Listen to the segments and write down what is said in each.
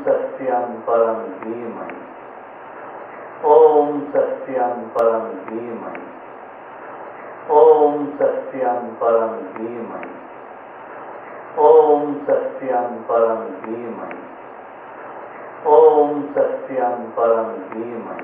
सत्यं परं धीमहि। ॐ सत्यं परं धीमहि। ॐ सत्यं परं धीमहि। ॐ सत्यं परं धीमहि। ॐ सत्यं परं धीमहि।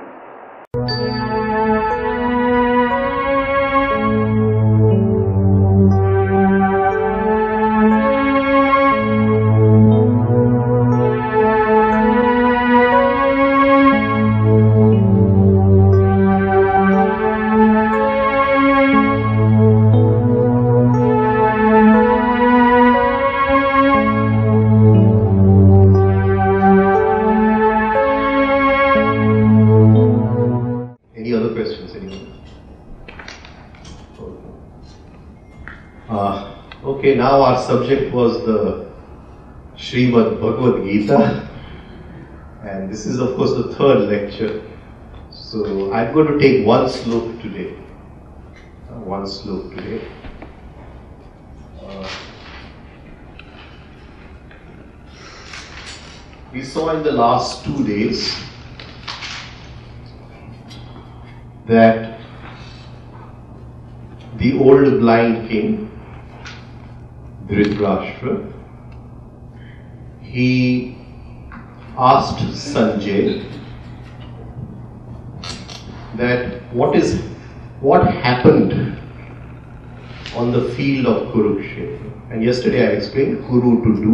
Okay, now our subject was the Srimad Bhagavad Gita, and this is of course the third lecture. So I'm going to take one slok today. We saw in the last 2 days that the old blind king Dhritarashtra, he asked Sanjay that what happened on the field of Kururkshetra. And yesterday I explained Kuru to do.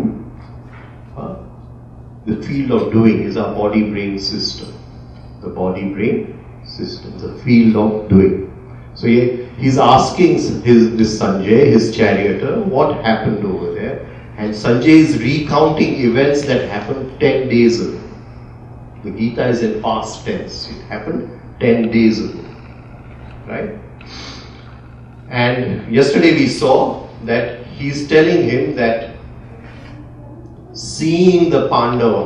The field of doing is our body-brain system. The body-brain system, the field of doing. So he's asking this Sanjay, his charioteer, what happened over there. And Sanjay is recounting events that happened 10 days ago. The Gita is in past tense. It happened 10 days ago. Right? And yesterday we saw that he's telling him that seeing the Pandava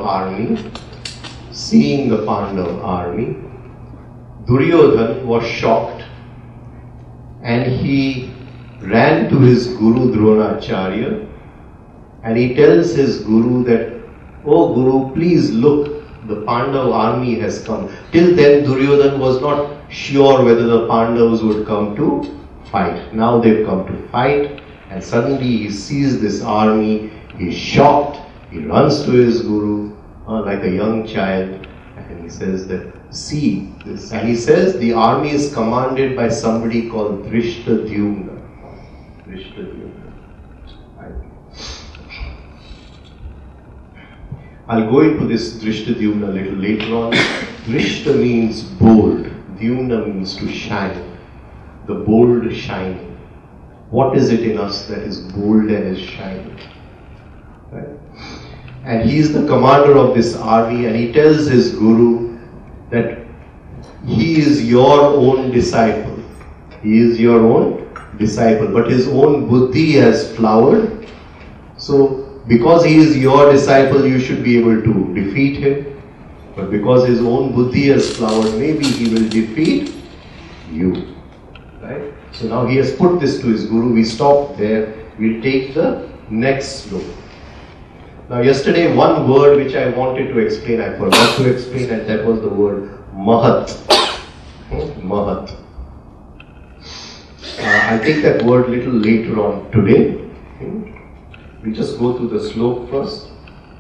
army, Duryodhana was shocked. And he ran to his Guru Dronacharya and he tells his Guru that, "Oh Guru, please look, the Pandava army has come." Till then Duryodhana was not sure whether the Pandavas would come to fight. Now they've come to fight, and suddenly he sees this army, he's shocked, he runs to his Guru like a young child, and he says that, "See this," and he says the army is commanded by somebody called Dhritarashtra. I'll go into this Dhritarashtra a little later on. Dhrishta means bold, Dyumna means to shine, the bold shining. What is it in us that is bold and is shining? Right? And he is the commander of this army, and he tells his Guru that he is your own disciple. He is your own disciple, but his own buddhi has flowered. So, because he is your disciple, you should be able to defeat him. But because his own buddhi has flowered, maybe he will defeat you. Right? So now he has put this to his Guru. We stopped there. We'll take the next sloka. Now yesterday one word which I wanted to explain, I forgot to explain, and that was the word Mahat. Mahat. I'll take that word little later on today. We'll just go through the sloka first.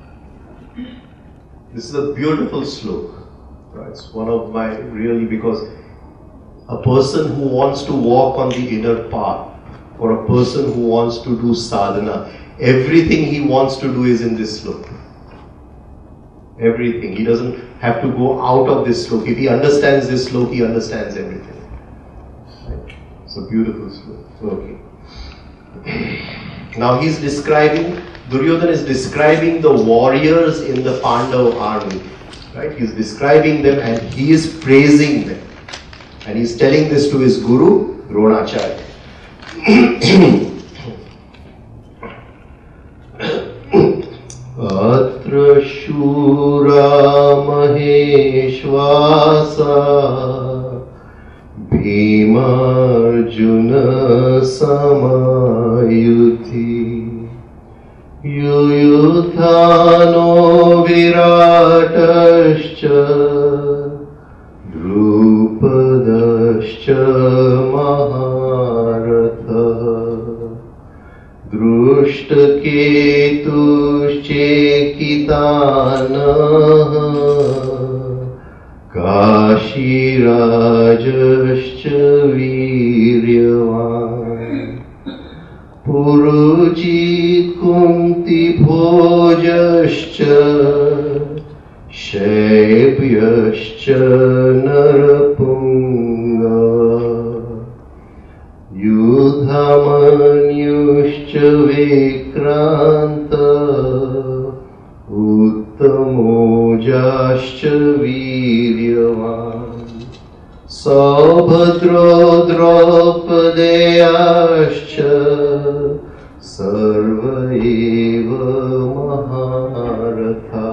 This is a beautiful sloka. It's one of my because a person who wants to walk on the inner path, or a person who wants to do sadhana, everything he wants to do is in this sloka. Everything. He doesn't have to go out of this sloka. If he understands this sloka, he understands everything. Right? It's a beautiful sloka. Okay. Now he's describing, Duryodhana is describing the warriors in the Pandava army. Right? He's describing them and he is praising them. And he's telling this to his Guru, Dronacharya. Atra Shura Maheshwasa Bhima Arjuna Samayuti Yuyutha mano viratascha drupadascha maharatha drushtaketuschekitana kashirajascha viryavan Purujit kunti bhojascha Shebhyascha narapunga Yudhamanyuscha vikranta Uttamojascha viryavan Sabhadra Draupadeyascha Sarva eva maharatha.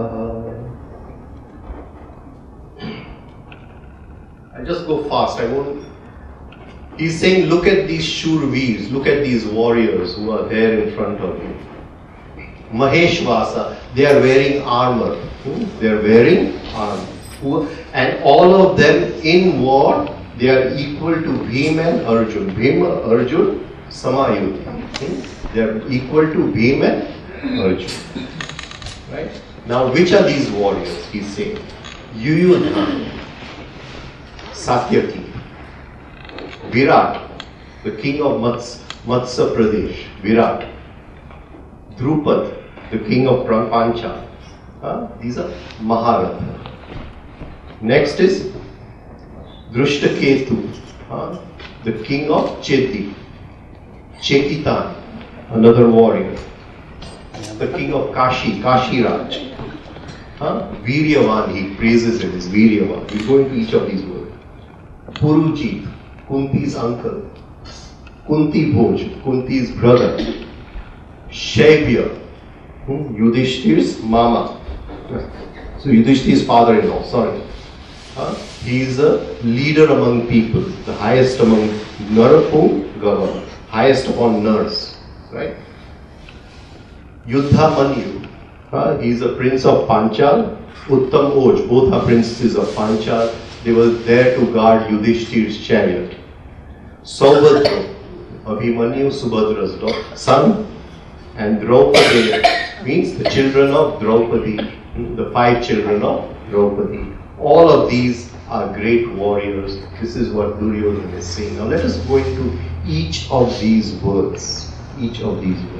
I just go fast, I won't. He's saying, look at these Shurveers, look at these warriors who are there in front of you. Maheshvasa, they are wearing armor. They are wearing armor. And all of them in war, they are equal to Bhima and Arjun. Bhima, Arjun, Samayuddha. They are equal to Bhima and Arjun. Right? Now, which are these warriors? He's saying. Yuyudha, Satyaki, Virat, the king of Matsya Pradesh, Virat, Drupad, the king of Pancha. These are Maharatha. Next is Drushtaketu, the king of Cheti, Chekitan, another warrior, the king of Kashi, Kashiraj, Viryavan, he praises him as Viryavan. We go into each of these words. Purujit, Kunti's uncle, Kunti Bhoj, Kunti's brother, Shaibya, Yudhishthir's mama, so Yudhishthir's father-in-law, sorry. He is a leader among people, the highest among Narapung Gava, highest upon nurse, right? Yuddha Manyu, he is a prince of Panchal. Uttam Oj, both are princes of Panchal. They were there to guard Yudhishthir's chariot. Saubhadra, Abhimanyu, Subhadra's son, and Draupadi means the children of Draupadi, the 5 children of Draupadi. All of these are great warriors. This is what Duryodhana is saying. Now let us go into each of these words. Each of these words.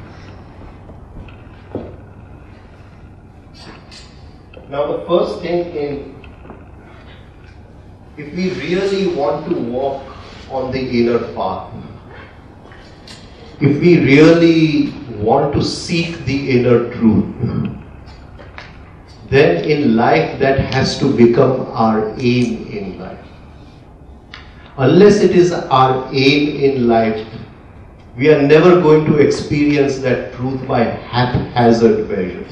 Now the first thing if we really want to walk on the inner path, if we really want to seek the inner truth, then in life that has to become our aim in life. Unless it is our aim in life, we are never going to experience that truth by haphazard measures.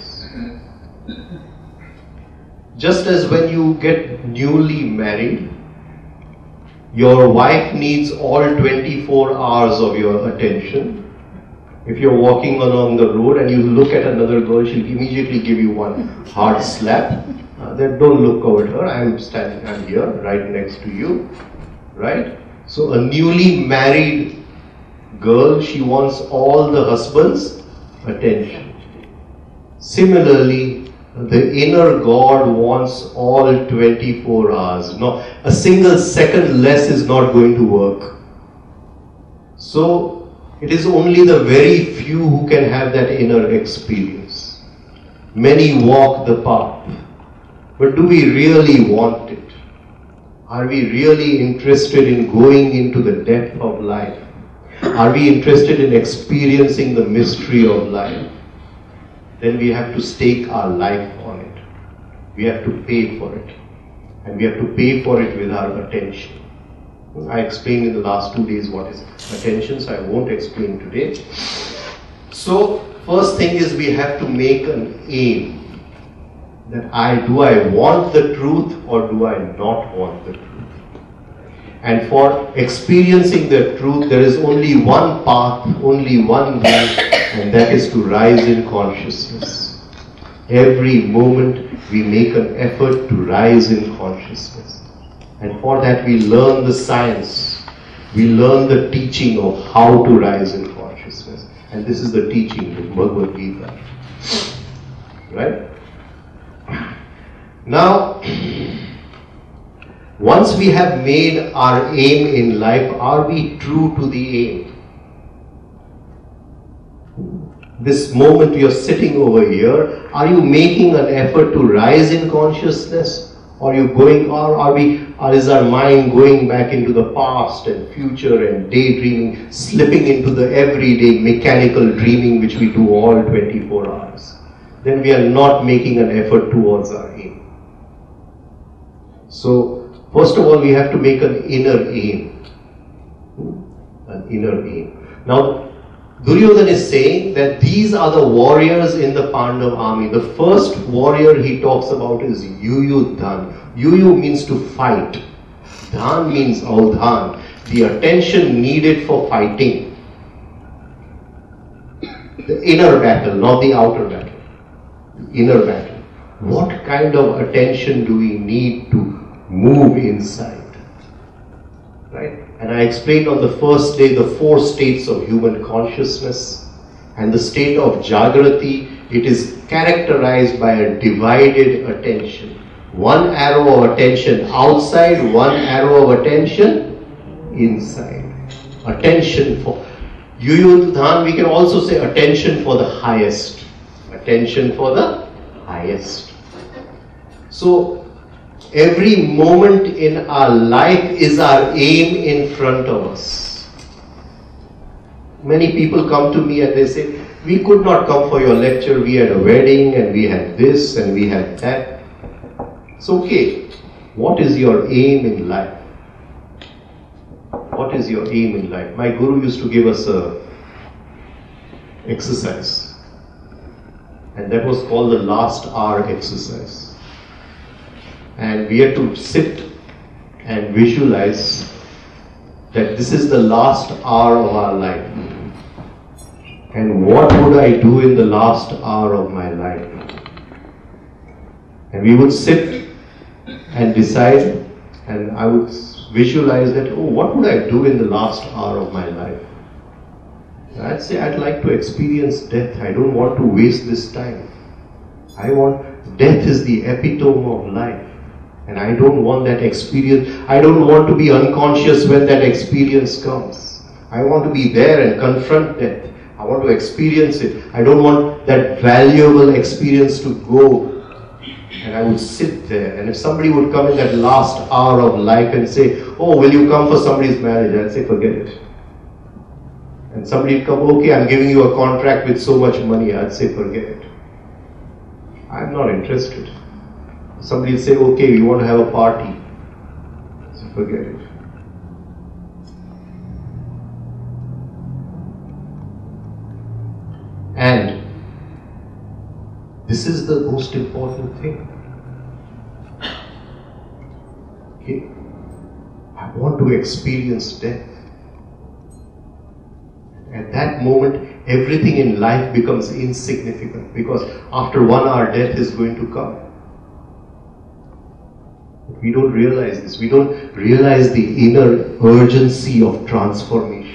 Just as when you get newly married, your wife needs all 24 hours of your attention. If you're walking along the road and you look at another girl, she'll immediately give you one hard slap. Then don't look over at her, I'm here, right next to you. Right? So a newly married girl, she wants all the husband's attention. Similarly, the inner God wants all 24 hours. No, a single second less is not going to work. So, it is only the very few who can have that inner experience. Many walk the path. But do we really want it? Are we really interested in going into the depth of life? Are we interested in experiencing the mystery of life? Then we have to stake our life on it. We have to pay for it. And we have to pay for it with our attention. I explained in the last 2 days what is attention, so I won't explain today. So, first thing is we have to make an aim. That do I want the truth or do I not want the truth? And for experiencing the truth, there is only one path, only one way, and that is to rise in consciousness. Every moment we make an effort to rise in consciousness. And for that we learn the science. We learn the teaching of how to rise in consciousness. And this is the teaching of Bhagavad Gita. Right? Now, once we have made our aim in life, are we true to the aim? This moment you're sitting over here, are you making an effort to rise in consciousness? Or is our mind going back into the past and future and daydreaming, slipping into the everyday mechanical dreaming which we do all 24 hours? Then we are not making an effort towards our aim. So, first of all, we have to make an inner aim. An inner aim. Now, Duryodhana is saying that these are the warriors in the Pandav army. The first warrior he talks about is Yuyudhan. Yuyu means to fight. Dhan means Audhan, the attention needed for fighting. The inner battle, not the outer battle. The inner battle. What kind of attention do we need to move inside? Right? And I explained on the first day the 4 states of human consciousness. And the state of Jagrati, it is characterized by a divided attention. One arrow of attention outside, one arrow of attention inside. Attention for Yuyudhan, we can also say attention for the highest. Attention for the highest. So, every moment in our life is our aim in front of us. Many people come to me and they say, we could not come for your lecture, we had a wedding and we had this and we had that. It's okay. What is your aim in life? What is your aim in life? My guru used to give us a exercise. And that was called the last hour exercise. And we had to sit and visualize that this is the last hour of our life. And what would I do in the last hour of my life? And we would sit and decide, and I would visualize that, oh, what would I do in the last hour of my life? And I'd say, I'd like to experience death. I don't want to waste this time. Death is the epitome of life. And I don't want that experience. I don't want to be unconscious when that experience comes. I want to be there and confront death. I want to experience it. I don't want that valuable experience to go. And I would sit there. And if somebody would come in that last hour of life and say, oh, will you come for somebody's marriage? I'd say, forget it. And somebody would come, okay, I'm giving you a contract with so much money. I'd say, forget it. I'm not interested. Somebody will say, okay, you want to have a party. So forget it. And this is the most important thing. Okay? I want to experience death. At that moment, everything in life becomes insignificant, because after 1 hour, death is going to come. We don't realize this. We don't realize the inner urgency of transformation.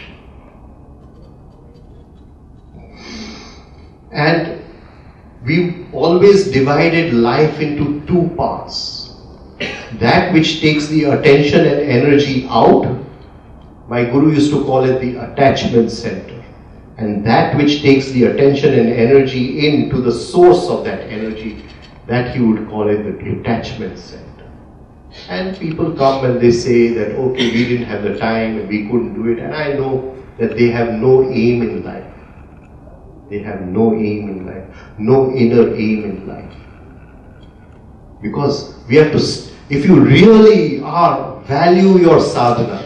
And we always divided life into 2 parts. That which takes the attention and energy out, my guru used to call it the attachment center. And that which takes the attention and energy into the source of that energy, that he would call it the detachment center. And people come and they say that, okay, we didn't have the time and we couldn't do it. And I know that they have no aim in life. They have no aim in life. No inner aim in life. Because we have to, if you really value your sadhana,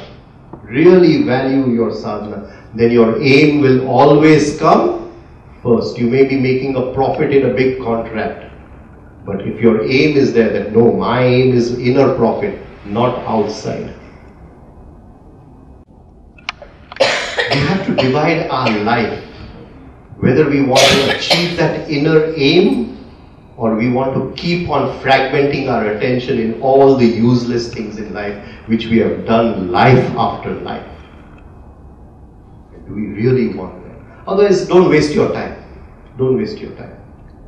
then your aim will always come first. You may be making a profit in a big contract. But if your aim is there, that no, my aim is inner profit, not outside. We have to divide our life. Whether we want to achieve that inner aim or we want to keep on fragmenting our attention in all the useless things in life which we have done life after life. Do we really want that? Otherwise, don't waste your time. Don't waste your time.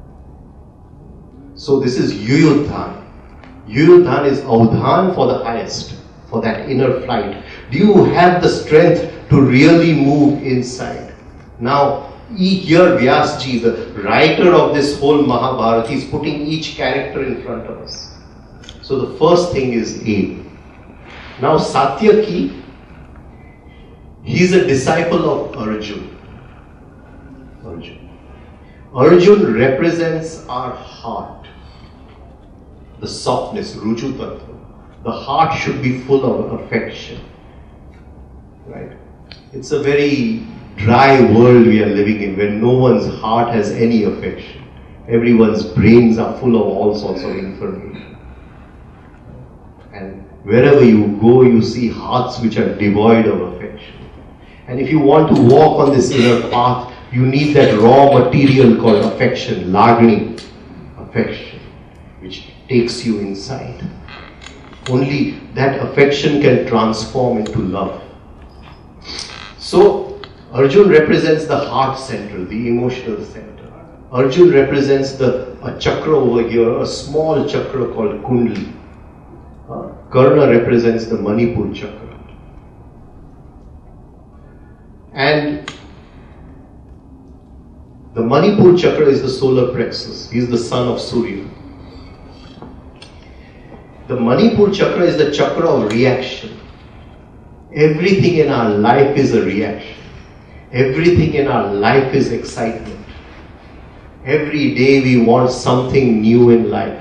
So this is Yuyudhan. Yuyudhan is Avdhan for the highest, for that inner flight. Do you have the strength to really move inside? Now, here Vyasji, the writer of this whole Mahabharata, is putting each character in front of us. So the first thing is aim. Now Satyaki, he is a disciple of Arjuna. Arjuna represents our heart, the softness, Ruju Tattva. The heart should be full of affection, right? It's a very dry world we are living in, where no one's heart has any affection. Everyone's brains are full of all sorts of information. And wherever you go, you see hearts which are devoid of affection. And if you want to walk on this inner path, you need that raw material called affection, lagni, affection, which takes you inside. Only that affection can transform into love. So, Arjuna represents the heart center, the emotional center. Arjuna represents a chakra over here, a small chakra called Kundali. Karna represents the Manipur chakra. And the Manipur chakra is the solar plexus. He is the son of Surya. The Manipur chakra is the chakra of reaction. Everything in our life is a reaction. Everything in our life is excitement. Every day we want something new in life.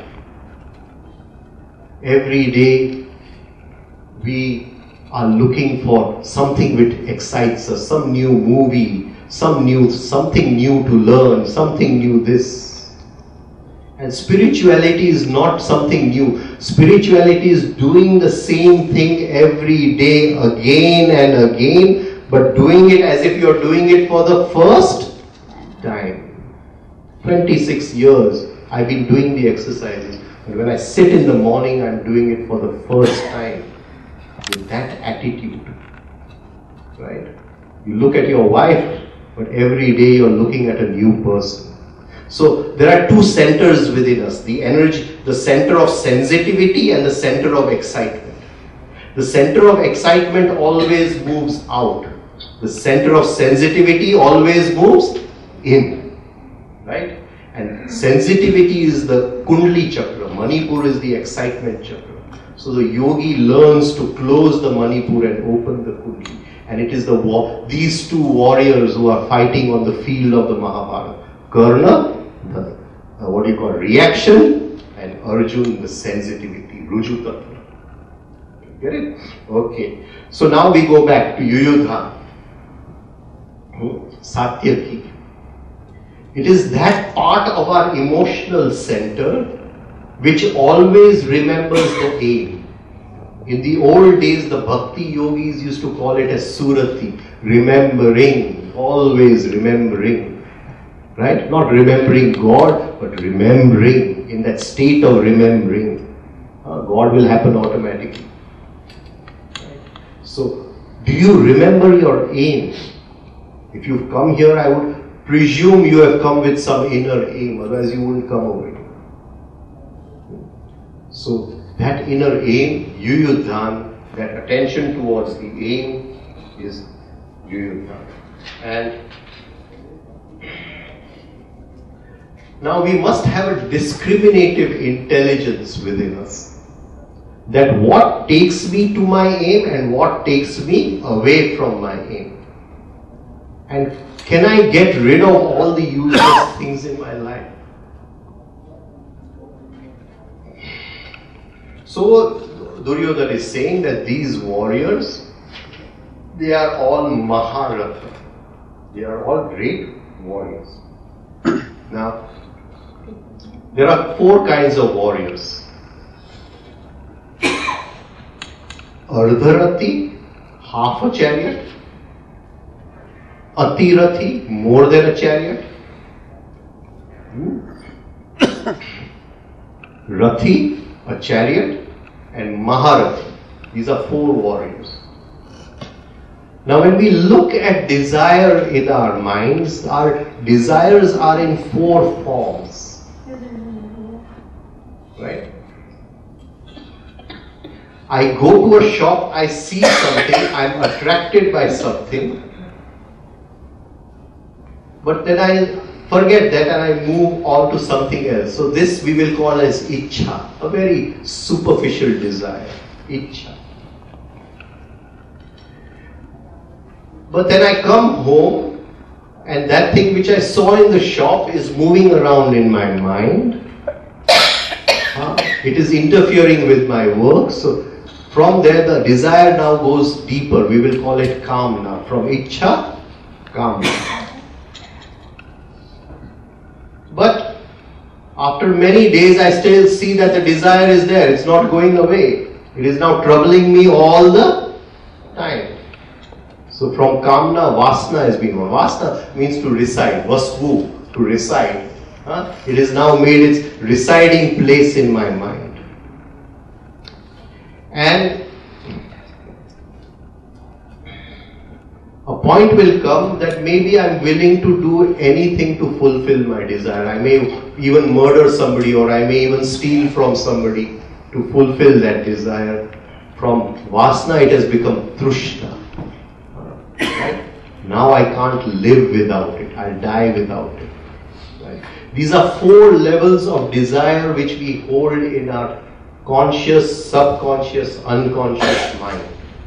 Every day we are looking for something which excites us, some new movie, something new to learn, something new this. And spirituality is not something new. Spirituality is doing the same thing every day, again and again, but doing it as if you're doing it for the first time. 26 years I've been doing the exercises, and when I sit in the morning, I'm doing it for the first time with that attitude, right? You look at your wife, but every day you're looking at a new person. So there are two centers within us, the energy, the center of sensitivity and the center of excitement. The center of excitement always moves out. The center of sensitivity always moves in, right? And sensitivity is the Kundali chakra, Manipur is the excitement chakra. So the yogi learns to close the Manipur and open the Kundali. And it is these two warriors who are fighting on the field of the Mahabharata. Karna, the reaction, and Arjuna, the sensitivity, Ruju Tattva. Get it? Okay. So now we go back to Yuyudha, Satyaki. It is that part of our emotional center which always remembers the aim. In the old days, the Bhakti yogis used to call it as Surati, remembering, always remembering. Right? Not remembering God, but remembering, in that state of remembering. God will happen automatically. Right? So, do you remember your aim? If you've come here, I would presume you have come with some inner aim, otherwise you wouldn't come over here. So, that inner aim, Yuyudhan, that attention towards the aim is Yuyudhan. And now we must have a discriminative intelligence within us, that what takes me to my aim and what takes me away from my aim. And can I get rid of all the useless things in my life? So Duryodhana is saying that these warriors, they are all Maharatha. They are all great warriors. Now, there are 4 kinds of warriors. Ardharathi, half a chariot. Atirathi, more than a chariot. Rathi, a chariot, and Maharathi. These are 4 warriors. Now when we look at desire in our minds, our desires are in 4 forms. Right? I go to a shop, I see something, I'm attracted by something, but then I forget that and I move on to something else. So this we will call as Ichha, a very superficial desire. Ichha. But then I come home and that thing which I saw in the shop is moving around in my mind. It is interfering with my work. So from there the desire now goes deeper. We will call it Kamna. From Ichha, Kamna. But after many days I still see that the desire is there. It's not going away. It is now troubling me all the time. So from Kamna, Vasna has been born. Vasna means to reside. Vasvu, to reside. It has now made its residing place in my mind. And a point will come that maybe I'm willing to do anything to fulfill my desire. I may even murder somebody, or I may even steal from somebody to fulfill that desire. From Vasna it has become Trushna. Right? Now I can't live without it. I'll die without it. Right? These are 4 levels of desire which we hold in our conscious, subconscious, unconscious mind.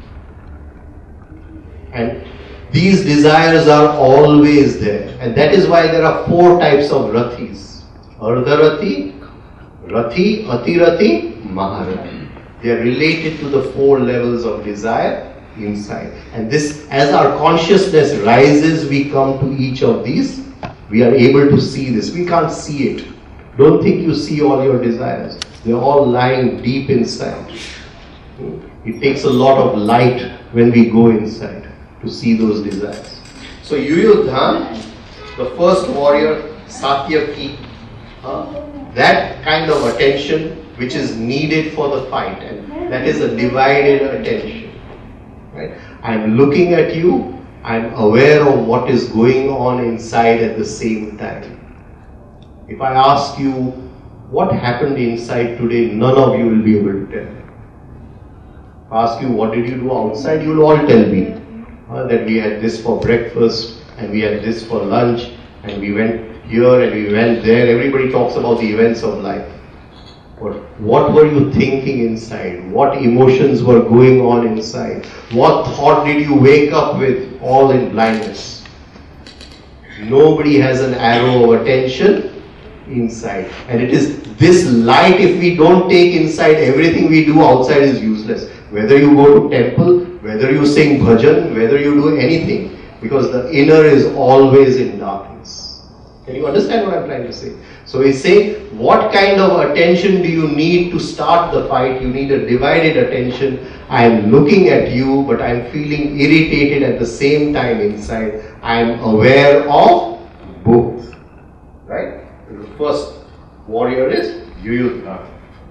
And these desires are always there. And that is why there are 4 types of Rathis. Ardharati, Rathi, Atirati, Maharathi. They are related to the 4 levels of desire inside. And this, as our consciousness rises, we come to each of these. We are able to see this. We can't see it. Don't think you see all your desires. They are all lying deep inside. It takes a lot of light when we go inside to see those desires. So Yuyudhan, the first warrior, Satyaki, that kind of attention which is needed for the fight, and that is a divided attention. Right? I am looking at you, I am aware of what is going on inside at the same time. If I ask you what happened inside today, none of you will be able to tell. If I ask you what did you do outside, you will all tell me that we had this for breakfast and we had this for lunch and we went here and we went there. Everybody talks about the events of life. But what were you thinking inside? What emotions were going on inside? What thought did you wake up with, all in blindness? Nobody has an arrow of attention inside. And it is this light, if we don't take inside, everything we do outside is useless. Whether you go to temple, whether you sing bhajan, whether you do anything, because the inner is always in darkness. Can you understand what I'm trying to say? So we say, what kind of attention do you need to start the fight? You need a divided attention. I am looking at you, but I am feeling irritated at the same time inside. I am aware of both. Right? The first warrior is Yuyudha.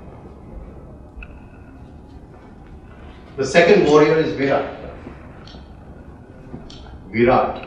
The second warrior is Virat. Virat.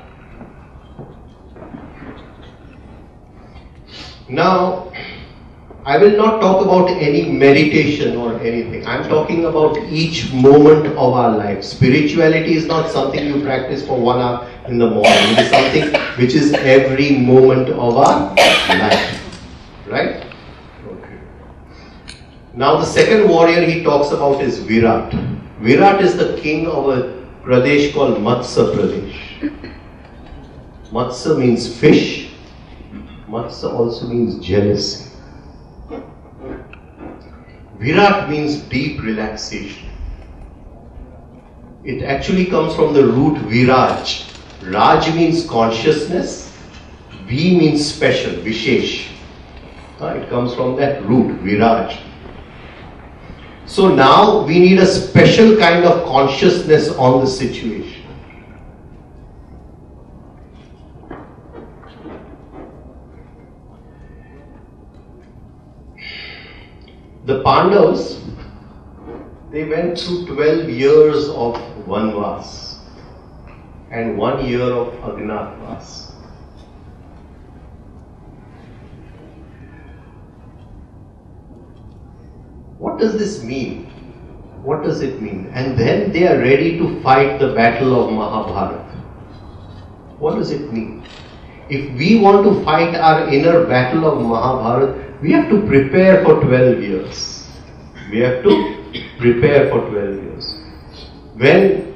Now, I will not talk about any meditation or anything. I am talking about each moment of our life. Spirituality is not something you practice for 1 hour in the morning. It is something which is every moment of our life. Right? Okay. Now the second warrior he talks about is Virat. Virat is the king of a Pradesh called Matsya Pradesh. Matsya means fish. Matsya also means jealousy. Virat means deep relaxation. It actually comes from the root Viraj. Raj means consciousness. V means special, Vishesh. It comes from that root, Viraj. So now we need a special kind of consciousness on the situation. The Pandavas, they went through 12 years of Vanvas and 1 year of Ajnatvas. What does this mean? What does it mean? And then they are ready to fight the battle of Mahabharata. What does it mean? If we want to fight our inner battle of Mahabharata, we have to prepare for 12 years. We have to prepare for 12 years. When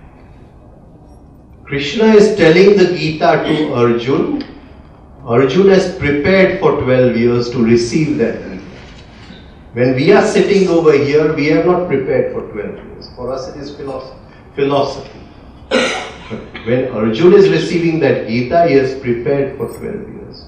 Krishna is telling the Gita to Arjun, Arjun has prepared for 12 years to receive that Gita. When we are sitting over here, we have not prepared for 12 years. For us it is philosophy. When Arjun is receiving that Gita, he has prepared for 12 years.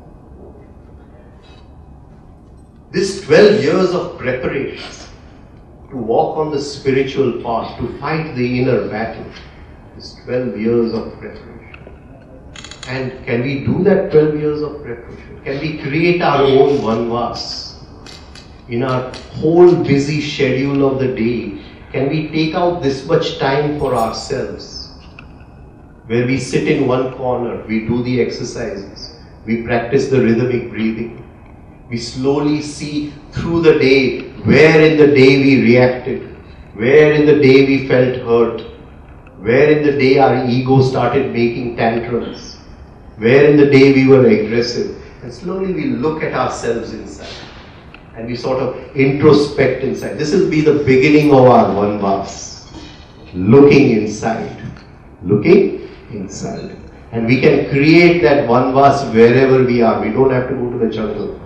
This 12 years of preparation to walk on the spiritual path, to fight the inner battle, is 12 years of preparation. And can we do that 12 years of preparation? Can we create our own Vanvas? In our whole busy schedule of the day, can we take out this much time for ourselves? Where we sit in one corner, we do the exercises, we practice the rhythmic breathing. We slowly see through the day where in the day we reacted, where in the day we felt hurt, where in the day our ego started making tantrums, where in the day we were aggressive. And slowly we look at ourselves inside and we sort of introspect inside. This will be the beginning of our Vanvas. Looking inside. Looking inside. And we can create that Vanvas wherever we are. We don't have to go to the jungle.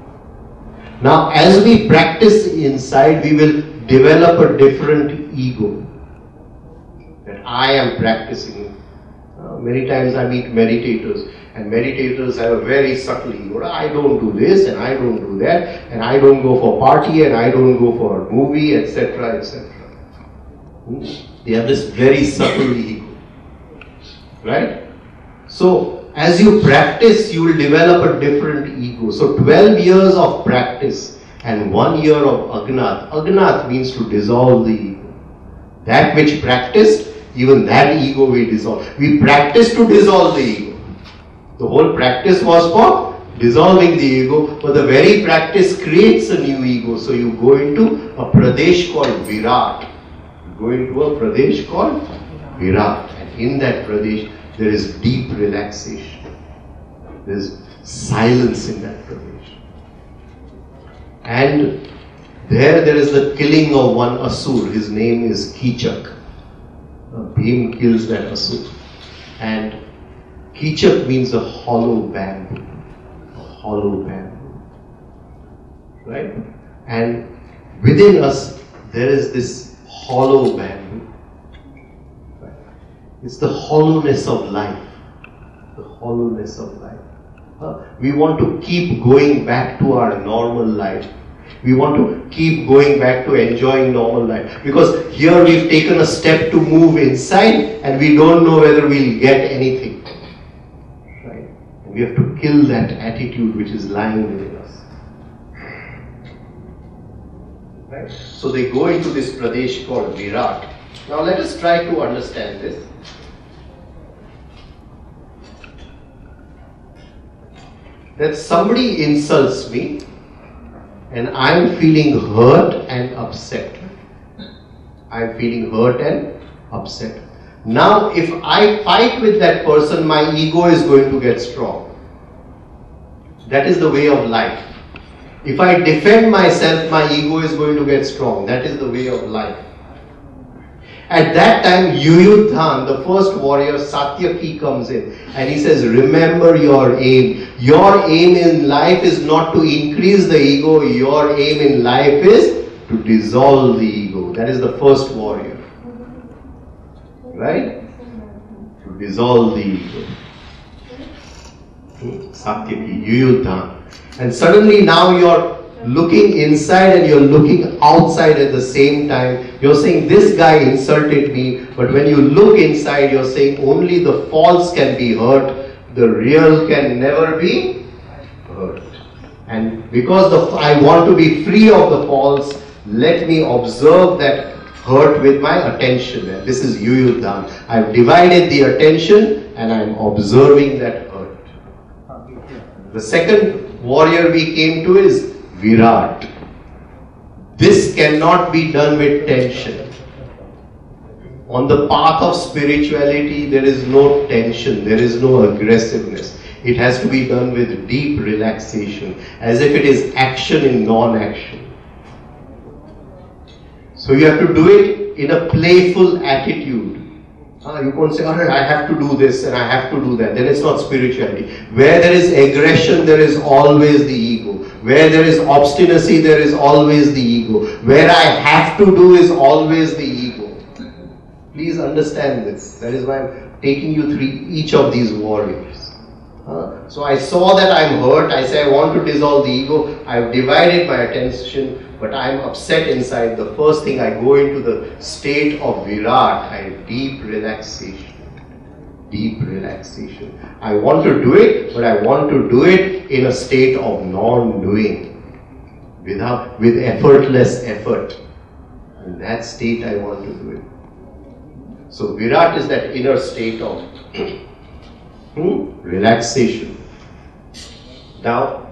Now, as we practice inside, we will develop a different ego. That I am practicing. Many times I meet meditators, and meditators have a very subtle ego. I don't do this, and I don't do that, and I don't go for party, and I don't go for a movie, etc., etc. They have this very subtle ego. Right? So, as you practice, you will develop a different ego. So 12 years of practice and 1 year of Agnat. Agnat means to dissolve the ego. That which practiced, even that ego we dissolve. We practice to dissolve the ego. The whole practice was for dissolving the ego, but the very practice creates a new ego. So you go into a Pradesh called Virat. You go into a Pradesh called Virat. And in that Pradesh, there is deep relaxation. There is silence in that Pradesh. And there is the killing of one Asur. His name is Kichak. Bhim kills that Asur. And Kichak means a hollow bamboo. A hollow bamboo. Right? And within us, there is this hollow bamboo. It's the hollowness of life. The hollowness of life. We want to keep going back to our normal life. We want to keep going back to enjoying normal life. Because here we've taken a step to move inside and we don't know whether we'll get anything. Right? And we have to kill that attitude which is lying within us. Right? So they go into this Pradesh called Virat. Now let us try to understand this. That somebody insults me and I'm feeling hurt and upset. I'm feeling hurt and upset. Now if I fight with that person, my ego is going to get strong. That is the way of life. If I defend myself, my ego is going to get strong. That is the way of life. At that time, Yuyudhan, the first warrior, Satyaki, comes in and he says, remember your aim. Your aim in life is not to increase the ego. Your aim in life is to dissolve the ego. That is the first warrior. Right? To dissolve the ego. Satyaki, Yuyudhan. And suddenly now you're looking inside and you're looking outside at the same time. You're saying, this guy insulted me, but when you look inside, you're saying only the false can be hurt, the real can never be hurt. And because I want to be free of the false, let me observe that hurt with my attention. And this is Yuyudhan. I've divided the attention and I'm observing that hurt. The second warrior we came to is Virat. This cannot be done with tension. On the path of spirituality, there is no tension, there is no aggressiveness. It has to be done with deep relaxation, as if it is action in non-action. So you have to do it in a playful attitude. You can't say, I have to do this and I have to do that. Then it's not spirituality. Where there is aggression, there is always the ego. Where there is obstinacy, there is always the ego. Where I have to do is always the ego. Please understand this. That is why I'm taking you through each of these warriors. So I saw that I'm hurt. I say I want to dissolve the ego. I've divided my attention, but I'm upset inside. The first thing, I go into the state of Virat, deep relaxation. Deep relaxation. I want to do it, but I want to do it in a state of non-doing, with effortless effort. In that state I want to do it. So Virat is that inner state of relaxation. Now,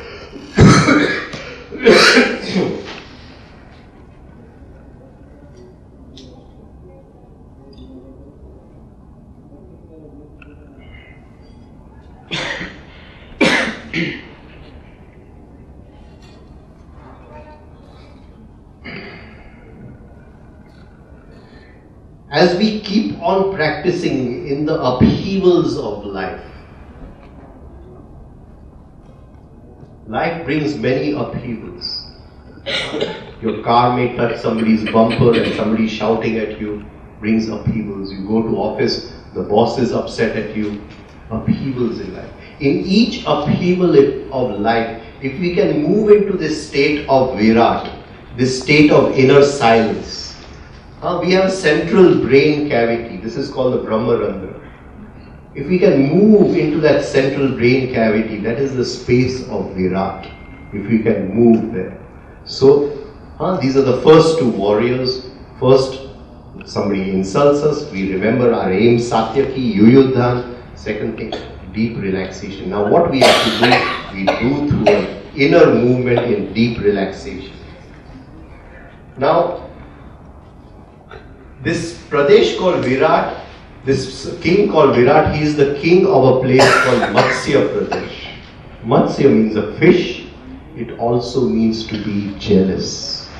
as we keep on practicing in the upheavals of life, life brings many upheavals. Your car may touch somebody's bumper and somebody shouting at you, brings upheavals. You go to office, the boss is upset at you, upheavals in life. In each upheaval of life, if we can move into this state of Virat, this state of inner silence, we have a central brain cavity. This is called the Brahmarandra. If we can move into that central brain cavity, that is the space of Virat. If we can move there. So, these are the first two warriors. First, somebody insults us, we remember our aim, Satyaki, Yuyudhan. Second thing, deep relaxation. Now what we have to do, we do through an inner movement in deep relaxation. Now, this Pradesh called Virat, this king called Virat, he is the king of a place called Matsya Pradesh. Matsya means a fish. It also means to be jealous.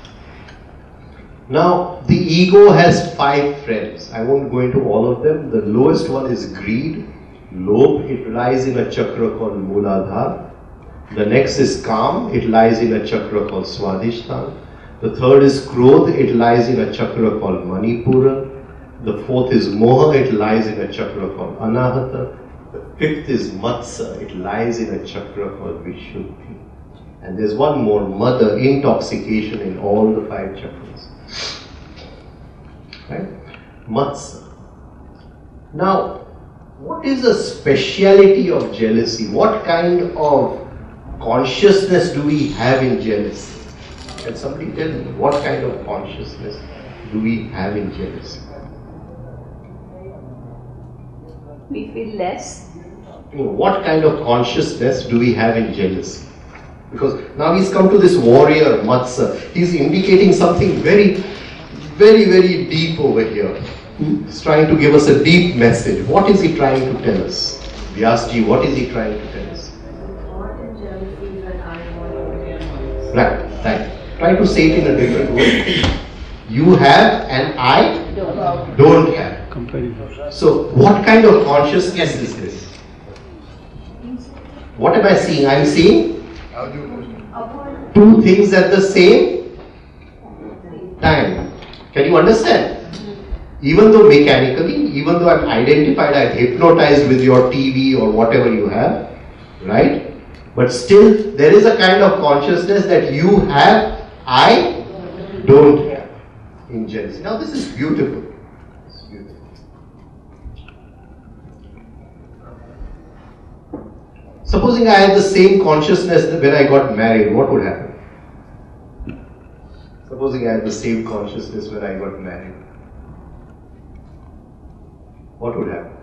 Now, the ego has 5 friends. I won't go into all of them. The lowest one is greed. Lobh, it lies in a chakra called Mooladhara. The next is Kam, it lies in a chakra called Swadhisthana. The third is Krodh, it lies in a chakra called Manipura. The fourth is Moha, it lies in a chakra called Anahata. The fifth is Matsa, it lies in a chakra called Vishuddhi. And there's one more, Mada, intoxication in all the 5 chakras. Right? Matsa. Now, what is the speciality of jealousy? What kind of consciousness do we have in jealousy? Can somebody tell me what kind of consciousness do we have in jealousy? We feel less. What kind of consciousness do we have in jealousy? Because now he's come to this warrior, Matsa. He's indicating something very, very, very deep over here. He's trying to give us a deep message. What is he trying to tell us? Vyasji, what is he trying to tell us? Right, right. Try to say it in a different way. You have and I don't have. So, what kind of consciousness is this? What am I seeing? I'm seeing 2 things at the same time. Can you understand? Even though mechanically, even though I'm identified, I'm hypnotized with your TV or whatever you have, right? But still, there is a kind of consciousness that you have, I don't have in jealousy. Now this is beautiful. It's beautiful. Supposing I had the same consciousness when I got married, what would happen? Supposing I had the same consciousness when I got married, what would happen?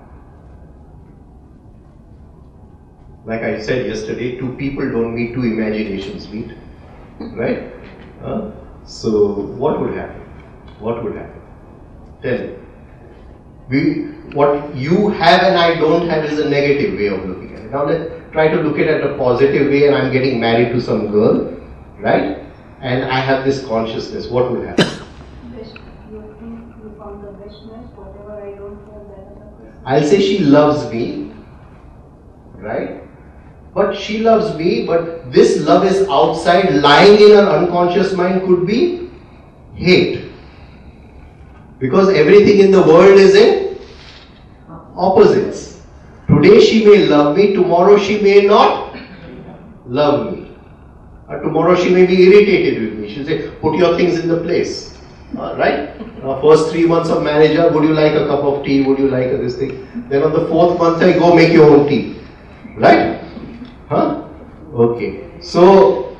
Like I said yesterday, two people don't meet, two imaginations meet, right? So what would happen? What would happen? Tell me. What you have and I don't have is a negative way of looking at it. Now let's try to look at it a positive way, and I'm getting married to some girl, right? And I have this consciousness. What would happen? You think you found the best match, whatever I don't have that other person. I'll say she loves me, right? But she loves me, but this love is outside, lying in her unconscious mind could be hate. Because everything in the world is in opposites. Today she may love me, tomorrow she may not love me. Or tomorrow she may be irritated with me. She'll say, put your things in the place. Right? First 3 months of marriage, would you like a cup of tea? Would you like this thing? Then on the 4th month, I go make your own tea. Right? Huh? Okay. So,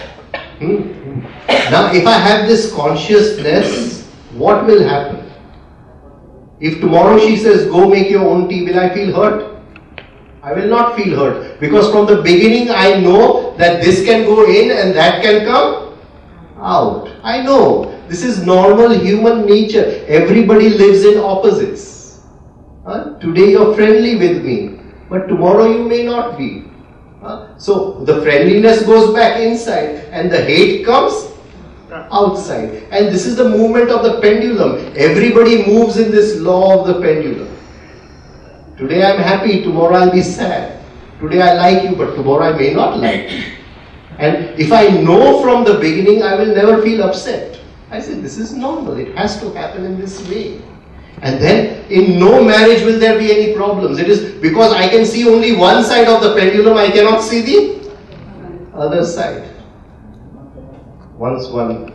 now if I have this consciousness, what will happen? If tomorrow she says, go make your own tea, will I feel hurt? I will not feel hurt. Because from the beginning I know that this can go in and that can come out. I know. This is normal human nature. Everybody lives in opposites. Today you're friendly with me, but tomorrow you may not be. So the friendliness goes back inside and the hate comes outside. And this is the movement of the pendulum. Everybody moves in this law of the pendulum. Today I am happy, tomorrow I will be sad. Today I like you, but tomorrow I may not like you. And if I know from the beginning, I will never feel upset. I said, this is normal. It has to happen in this way. And then in no marriage will there be any problems. It is because I can see only one side of the pendulum, I cannot see the other side. Once one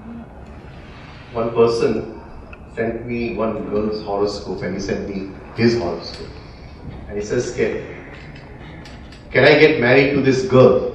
person sent me one girl's horoscope, and he sent me his horoscope. And he says, can I get married to this girl?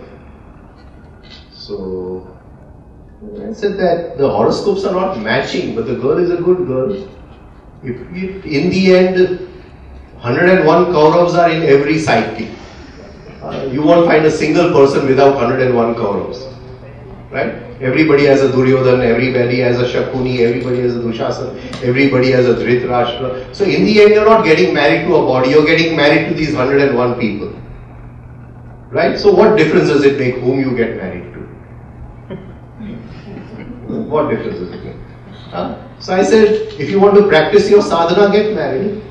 So I said that the horoscopes are not matching, but the girl is a good girl. If in the end, 101 Kauravas are in every psyche. You won't find a single person without 101 Kauravas. Right? Everybody has a Duryodhana, everybody has a Shakuni, everybody has a Dushasana, everybody has a Dhritarashtra. So in the end, you're not getting married to a body, you're getting married to these 101 people. Right? So what difference does it make whom you get married to? What difference does it make? So I said, if you want to practice your sadhana, get married.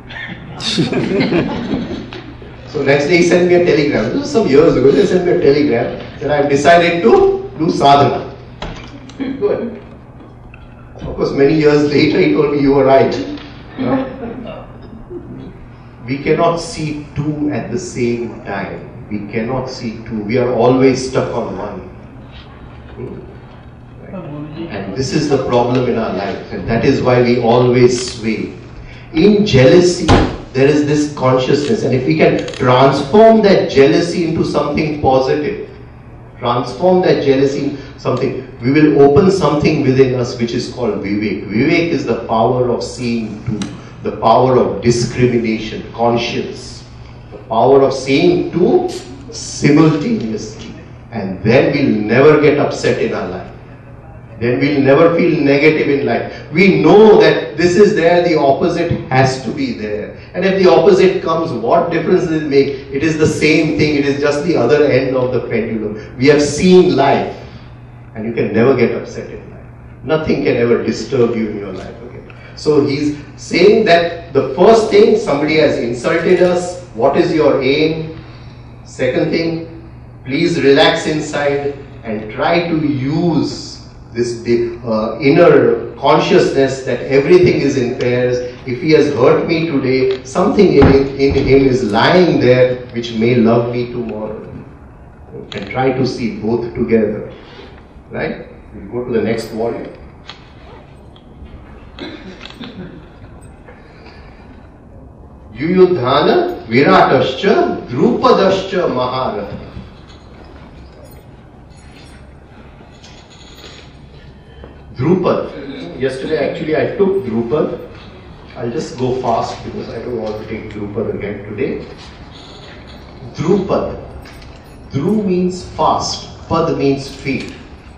So next day he sent me a telegram. This was some years ago. They sent me a telegram that I've decided to do sadhana. Good. Of course, many years later he told me, you were right. We cannot see two at the same time. We cannot see two. We are always stuck on one. And this is the problem in our life, and that is why we always sway. In jealousy, there is this consciousness, and if we can transform that jealousy into something positive, transform that jealousy into something, we will open something within us which is called Vivek. Vivek is the power of seeing two, the power of discrimination, conscience, the power of seeing two simultaneously, and then we'll never get upset in our life. Then we'll never feel negative in life. We know that this is there, the opposite has to be there. And if the opposite comes, what difference does it make? It is the same thing, it is just the other end of the pendulum. We have seen life, and you can never get upset in life. Nothing can ever disturb you in your life again. So he's saying that the first thing, somebody has insulted us, what is your aim? Second thing, please relax inside and try to use this inner consciousness that everything is in pairs. If he has hurt me today, something in him is lying there which may love me tomorrow. And try to see both together. Right? We'll go to the next volume. Yuyudhana Viratascha Drupadascha Maharatha. Drupad. Yesterday actually I took Drupad. I'll just go fast because I don't want to take Drupad again today. Drupad. Dhru means fast. Pad means feet.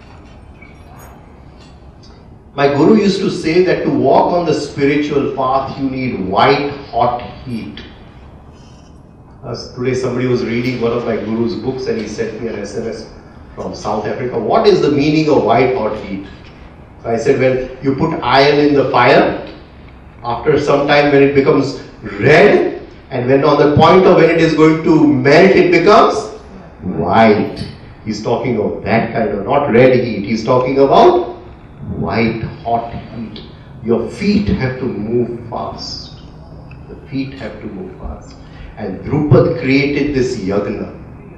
My guru used to say that to walk on the spiritual path you need white hot heat. Today somebody was reading one of my guru's books and he sent me an SMS from South Africa. What is the meaning of white hot heat? So I said, well, you put iron in the fire, after some time when it becomes red, and when on the point of when it is going to melt it becomes white. He's talking of that kind of, not red heat, he's talking about white hot heat. Your feet have to move fast. The feet have to move fast. And Drupad created this yagna.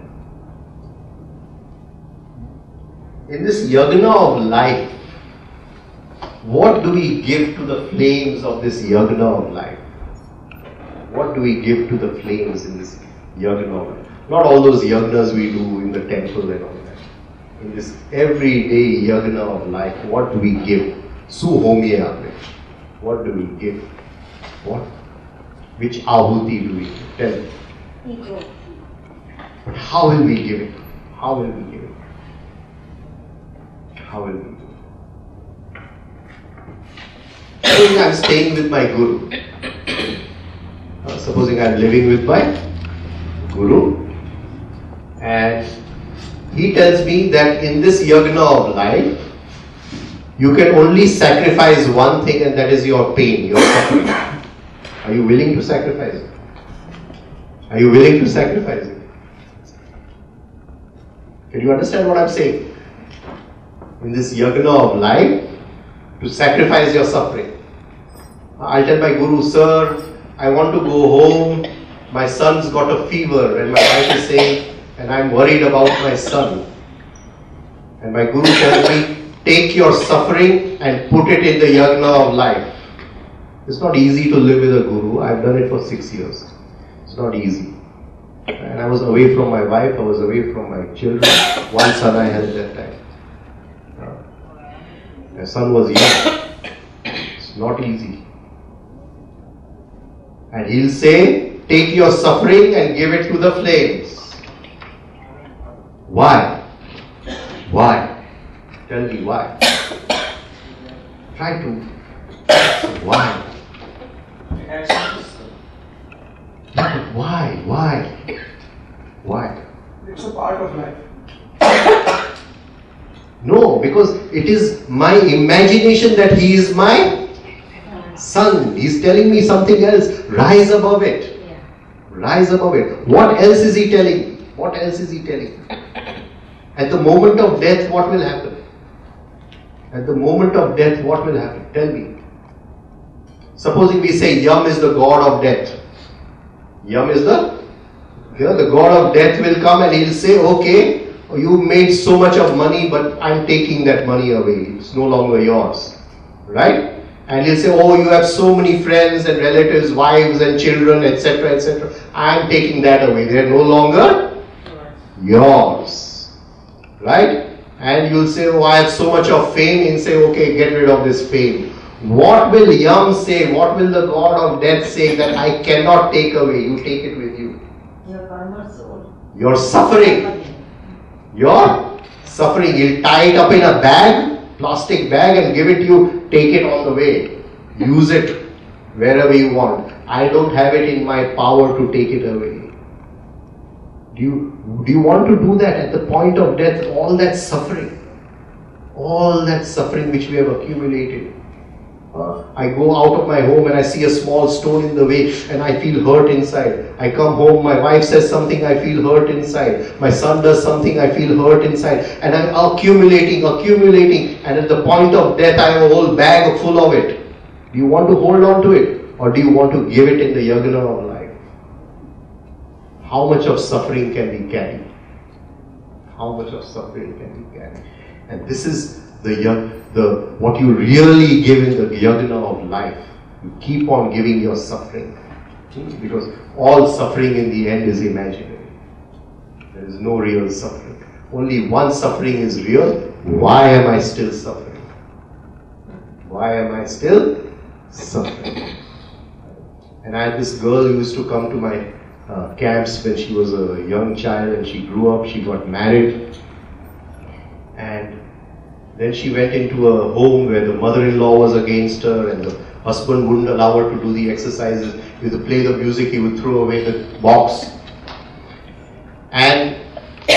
In this yagna of life, what do we give to the flames of this yagna of life? What do we give to the flames in this yagna of life? Not all those yagnas we do in the temple and all that. In this everyday yagna of life, what do we give? Suhomye aapne. What do we give? What? Which ahuti do we give? Tell me. Ego. But how will we give it? How will we give it? How will we give it? Supposing I am staying with my guru. Supposing I am living with my guru. And he tells me that in this yagna of life, you can only sacrifice one thing, and that is your pain, your suffering. Are you willing to sacrifice it? Are you willing to sacrifice it? Can you understand what I am saying? In this yagna of life, to sacrifice your suffering. I'll tell my guru, sir, I want to go home. My son's got a fever, and my wife is saying, and I'm worried about my son. And my guru tells me, take your suffering and put it in the yagna of life. It's not easy to live with a guru. I've done it for 6 years. It's not easy. And I was away from my wife, I was away from my children. One son I had at that time. My son was young. It's not easy. And he'll say, take your suffering and give it to the flames. Why? Why? Tell me why. Try to. Why? But why? Why? Why? It's a part of life. No, because it is my imagination that he is my son. He is telling me something else. Rise above it. Rise above it. What else is he telling? What else is he telling? At the moment of death, what will happen? At the moment of death, what will happen? Tell me. Supposing we say Yam is the god of death. Yam is the god of death will come and he'll say, okay, you made so much of money, but I'm taking that money away. It's no longer yours. Right? And he'll say, oh, you have so many friends and relatives, wives and children, etc., etc. I'm taking that away. They're no longer yours. Right? And you'll say, oh, I have so much of fame. He'll say, okay, get rid of this fame. What will Yam say? What will the god of death say that I cannot take away? You take it with you. Your karma soul. Your suffering. Your suffering. He'll tie it up in a bag, plastic bag, and give it to you. Take it on the way. Use it wherever you want. I don't have it in my power to take it away. Do you want to do that at the point of death? All that suffering which we have accumulated. I go out of my home and I see a small stone in the way and I feel hurt inside. I come home, my wife says something, I feel hurt inside. My son does something, I feel hurt inside. And I'm accumulating, and at the point of death I have a whole bag full of it. Do you want to hold on to it? Or do you want to give it in the yagna of life? How much of suffering can we carry? How much of suffering can we carry? And this is what you really give in the yagna of life. You keep on giving your suffering. Because all suffering in the end is imaginary. There is no real suffering. Only one suffering is real. Why am I still suffering? Why am I still suffering? And I had this girl who used to come to my camps when she was a young child, and she grew up, she got married, and then she went into a home where the mother-in-law was against her and the husband wouldn't allow her to do the exercises. He would play the music, he would throw away the box. And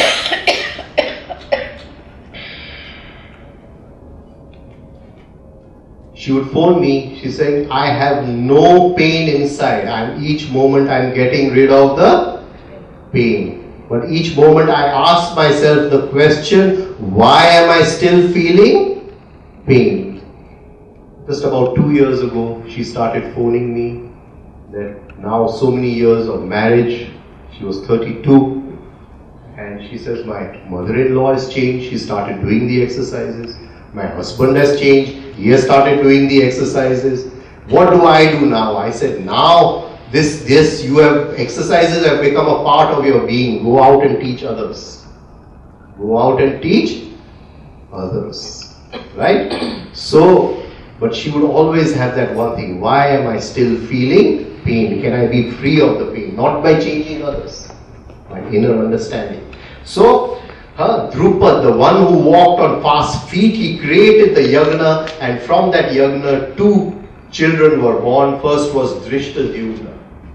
she would phone me, she's saying, I have no pain inside. Each moment I'm getting rid of the pain. But each moment I ask myself the question, why am I still feeling pain? Just about 2 years ago, she started phoning me that now so many years of marriage, she was 32, and she says, my mother-in-law has changed, she started doing the exercises. My husband has changed, he has started doing the exercises. What do I do now? I said, now exercises have become a part of your being. Go out and teach others. Go out and teach others. Right? So, but she would always have that one thing. Why am I still feeling pain? Can I be free of the pain? Not by changing others. By inner understanding. So, Drupad, the one who walked on fast feet, he created the yagna, and from that yagna 2 children were born. First was Drishtadyumna.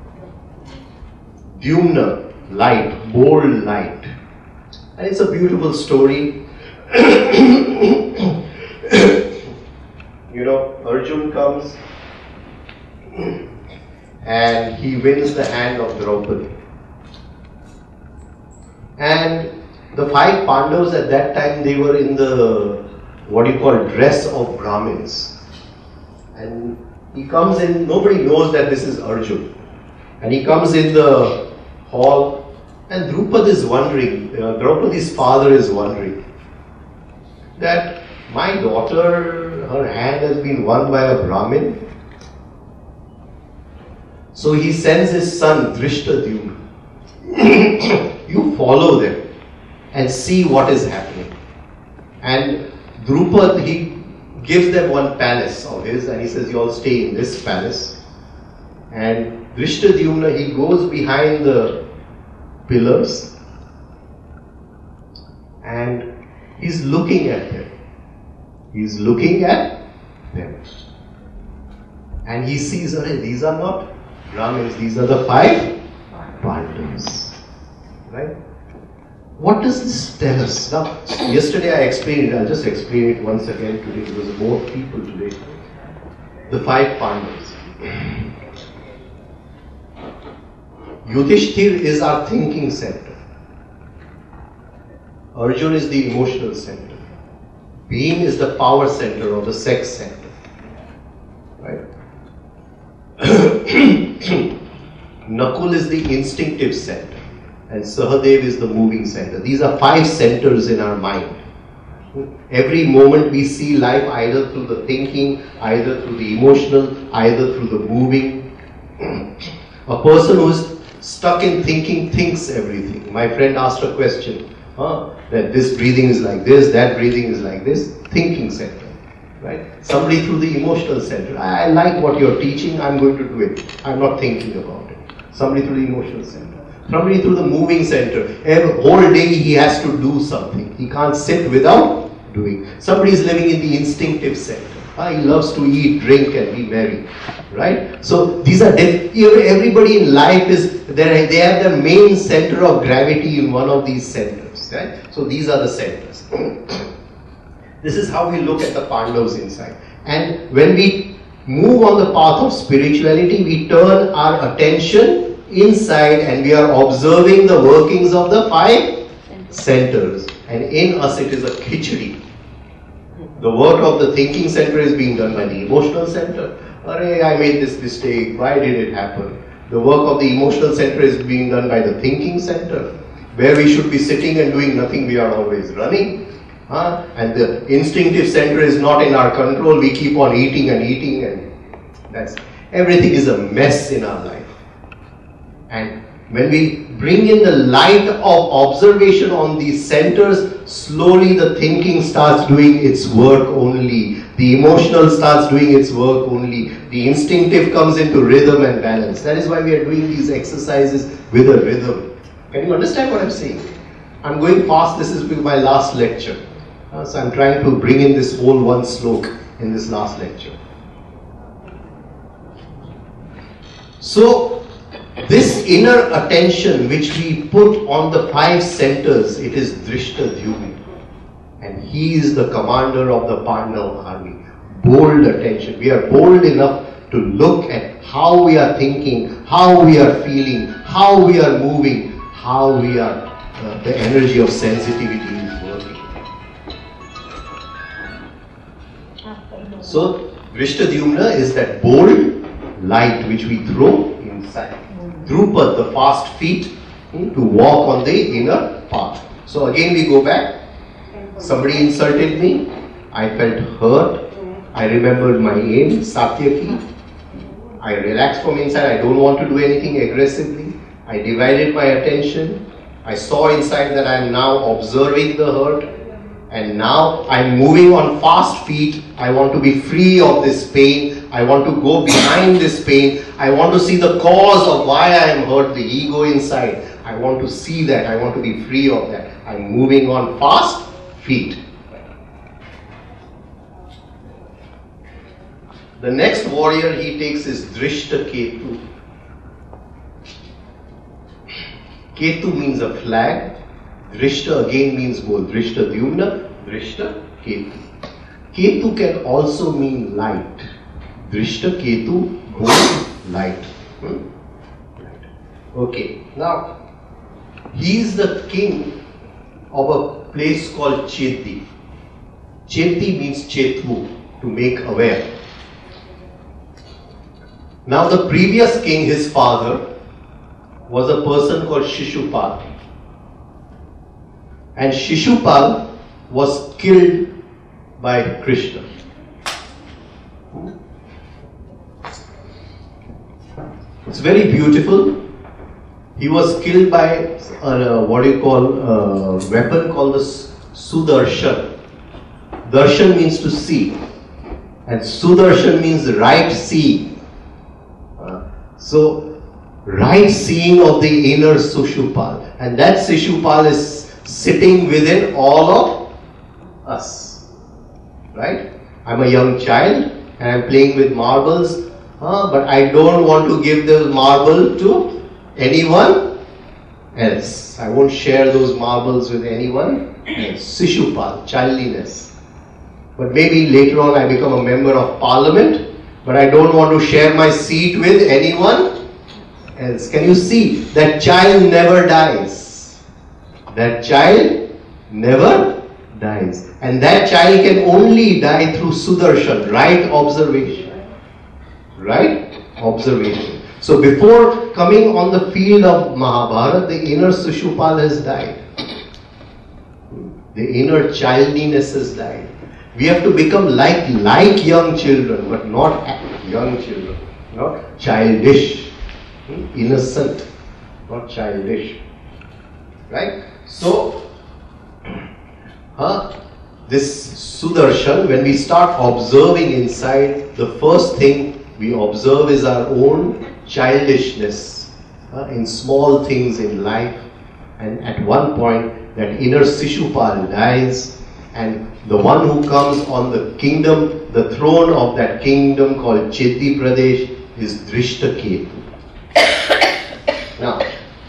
Dyumna, light, bold light. And it's a beautiful story. You know, Arjun comes and he wins the hand of Draupadi. And the 5 Pandavas at that time, they were in the, what you call, dress of Brahmins. And he comes in, nobody knows that this is Arjun. And he comes in the hall, and Drupad is wondering, Draupadi's father is wondering, that my daughter, her hand has been won by a Brahmin. So he sends his son, Drishtadyumna, you follow them and see what is happening. And Drupad, he gives them one palace of his, and he says, you all stay in this palace. And Drishtadyumna, he goes behind the pillars and he's looking at them. He's looking at them. And he sees, these are not Brahmins, these are the 5 Pandavas. Right? What does this tell us? Now, yesterday I explained it, I'll just explain it once again today, because there more people today. The 5 Pandavas. Yudhishthir is our thinking center. Arjun is the emotional center. Being is the power center or the sex center. Right? Nakul is the instinctive center. And Sahadev is the moving center. These are 5 centers in our mind. Every moment we see life either through the thinking, either through the emotional, either through the moving. A person who is stuck in thinking thinks everything. My friend asked a question, that this breathing is like this, that breathing is like this. Thinking center. Right? Somebody through the emotional center. I like what you're teaching, I'm going to do it. I'm not thinking about it. Somebody through the emotional center. Somebody through the moving center. Every whole day he has to do something. He can't sit without doing. Somebody is living in the instinctive center. He loves to eat, drink and be merry. Right? So these are, everybody in life is, they have the main center of gravity in one of these centers. Right? So these are the centers. This is how we look at the Pandavas inside. And when we move on the path of spirituality, we turn our attention inside and we are observing the workings of the 5 centers. And in us it is a khichdi. The work of the thinking center is being done by the emotional center. I made this mistake, why did it happen? The work of the emotional center is being done by the thinking center. Where we should be sitting and doing nothing, we are always running. And the instinctive center is not in our control, we keep on eating and eating, and that's, everything is a mess in our life. And when we bring in the light of observation on these centers, slowly the thinking starts doing its work only. The emotional starts doing its work only. The instinctive comes into rhythm and balance. That is why we are doing these exercises with a rhythm. Can you understand what I'm saying? I'm going fast. This is my last lecture. So I'm trying to bring in this whole one slok in this last lecture. So, this inner attention which we put on the 5 centers, it is Drishtadhyumna. And he is the commander of the Pandav army. Bold attention. We are bold enough to look at how we are thinking, how we are feeling, how we are moving, how we are, the energy of sensitivity is working. So, Drishtadhyumna is that bold light which we throw inside. Drupad, the fast feet, to walk on the inner path. So again we go back. Somebody insulted me. I felt hurt. I remembered my aim, Satyaki. I relaxed from inside. I don't want to do anything aggressively. I divided my attention. I saw inside that I am now observing the hurt. And now I am moving on fast feet. I want to be free of this pain. I want to go behind this pain. I want to see the cause of why I am hurt, the ego inside. I want to see that. I want to be free of that. I am moving on fast feet. The next warrior he takes is Drishta Ketu. Ketu means a flag. Drishta again means both. Drishtadhyumna, Drishta Ketu. Ketu can also mean light. Drishta Ketu, both light. Okay, now he is the king of a place called Cheti. Cheti means Chetu, to make aware. Now the previous king, his father, was a person called Shishupal. And Shishupal was killed by Krishna. It's very beautiful. He was killed by a weapon called the Sudarshan. Darshan means to see, and Sudarshan means right seeing. So, right seeing of the inner Sushupal, and that Shishupal is sitting within all of us. Right? I'm a young child and I'm playing with marbles, but I don't want to give the marble to anyone else. I won't share those marbles with anyone else. Shishupal, childliness. But maybe later on I become a member of parliament, but I don't want to share my seat with anyone else. Can you see? That child never dies. That child never dies. And that child can only die through Sudarshan, right observation. Right observation. So before coming on the field of Mahabharata, the inner Sushupal has died. The inner childliness has died. We have to become like young children, but not young children. Not childish. Innocent. Not childish. Right? So, this Sudarshan, when we start observing inside, the first thing we observe is our own childishness in small things in life. And at one point, that inner Shishupal dies, and the one who comes on the kingdom, the throne of that kingdom called Cheti Pradesh, is Drishtaketu. Now,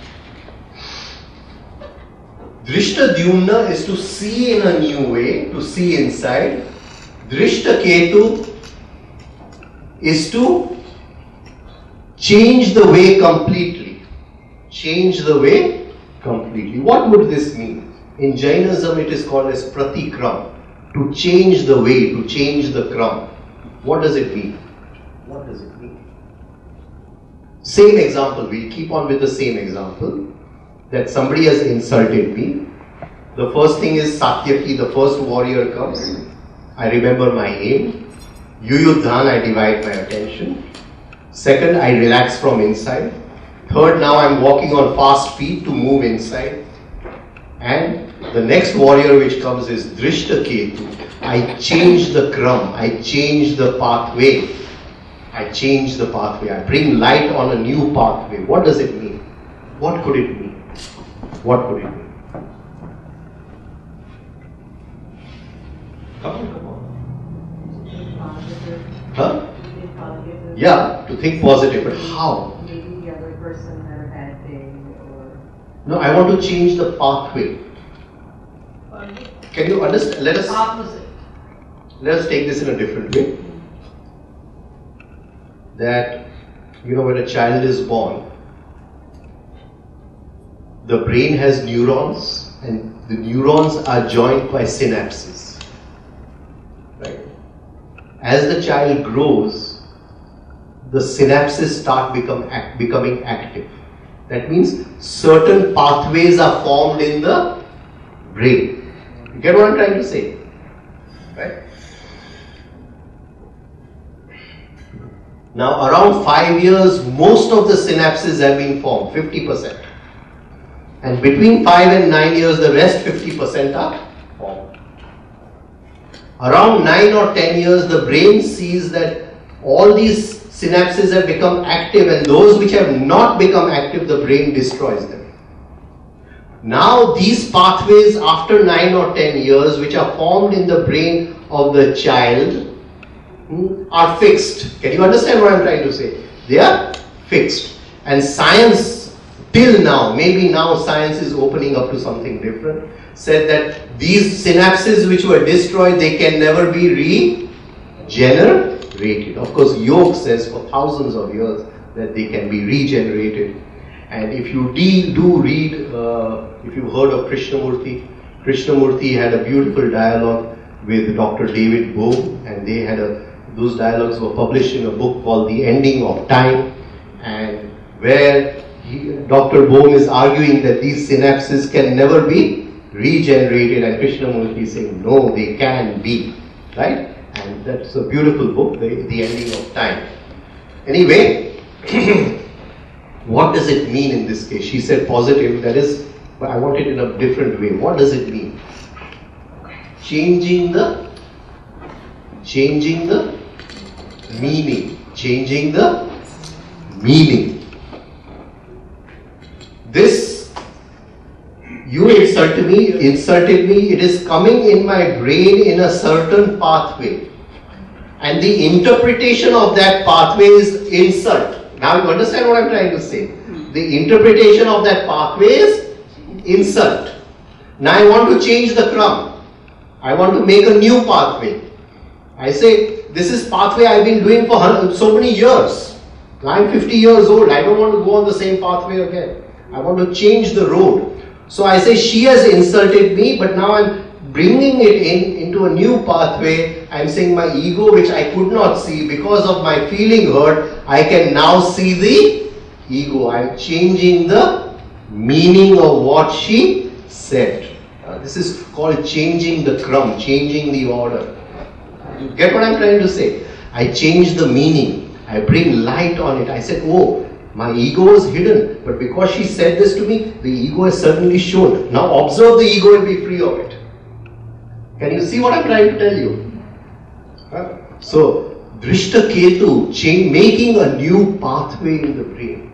Drishtadhyumna is to see in a new way, to see inside. Drishtaketu is to change the way completely. Change the way completely. What would this mean? In Jainism it is called as pratikram. To change the way, to change the kram. What does it mean? What does it mean? Same example, we'll keep on with the same example. That somebody has insulted me. The first thing is Satyaki, the first warrior comes. I remember my aim. Yuyudhan, I divide my attention. Second, I relax from inside. Third, now I'm walking on fast feet to move inside. And the next warrior which comes is Dhrishtaketu. I change the kram, I change the pathway. I change the pathway. I bring light on a new pathway. What does it mean? What could it mean? What could it mean? Come on. Huh? Yeah, to think positive, but how? Maybe the other person had a bad day or... No, I want to change the pathway. Can you understand? Let us take this in a different way. That, when a child is born, the brain has neurons and the neurons are joined by synapses. Right? As the child grows, the synapses start becoming active. That means certain pathways are formed in the brain. You get what I'm trying to say? Right? Now around 5 years, most of the synapses have been formed, 50%. And between 5 and 9 years, the rest 50% are formed. Around 9 or 10 years, the brain sees that all these synapses have become active, and those which have not become active, the brain destroys them. Now these pathways after 9 or 10 years, which are formed in the brain of the child, are fixed. Can you understand what I'm trying to say? They are fixed. And science, till now, maybe now science is opening up to something different, said that these synapses which were destroyed, they can never be regenerated. Of course, yoga says for thousands of years that they can be regenerated. And if you do read, if you've heard of Krishnamurti had a beautiful dialogue with Dr. David Bohm, and they had those dialogues were published in a book called The Ending of Time, and where Dr. Bohm is arguing that these synapses can never be regenerated, and Krishnamurti is saying no, they can be, right? And that's a beautiful book, The Ending of Time. Anyway, what does it mean in this case? She said positive, that is, but I want it in a different way. What does it mean? Changing the meaning. Changing the meaning. This, you inserted me, it is coming in my brain in a certain pathway. And the interpretation of that pathway is insult. Now you understand what I'm trying to say. The interpretation of that pathway is insult. Now I want to change the crumb. I want to make a new pathway. I say, this is pathway I've been doing for so many years. I'm 50 years old. I don't want to go on the same pathway again. I want to change the road. So I say, she has insulted me, but now I'm bringing it into a new pathway. I'm saying my ego, which I could not see because of my feeling hurt, I can now see the ego. I'm changing the meaning of what she said. This is called changing the crumb, changing the order. You get what I'm trying to say? I change the meaning. I bring light on it. I said, oh, my ego is hidden. But because she said this to me, the ego is suddenly shown. Now observe the ego and be free of it. Can you see what I'm trying to tell you? So, Dhrishtaketu, making a new pathway in the brain.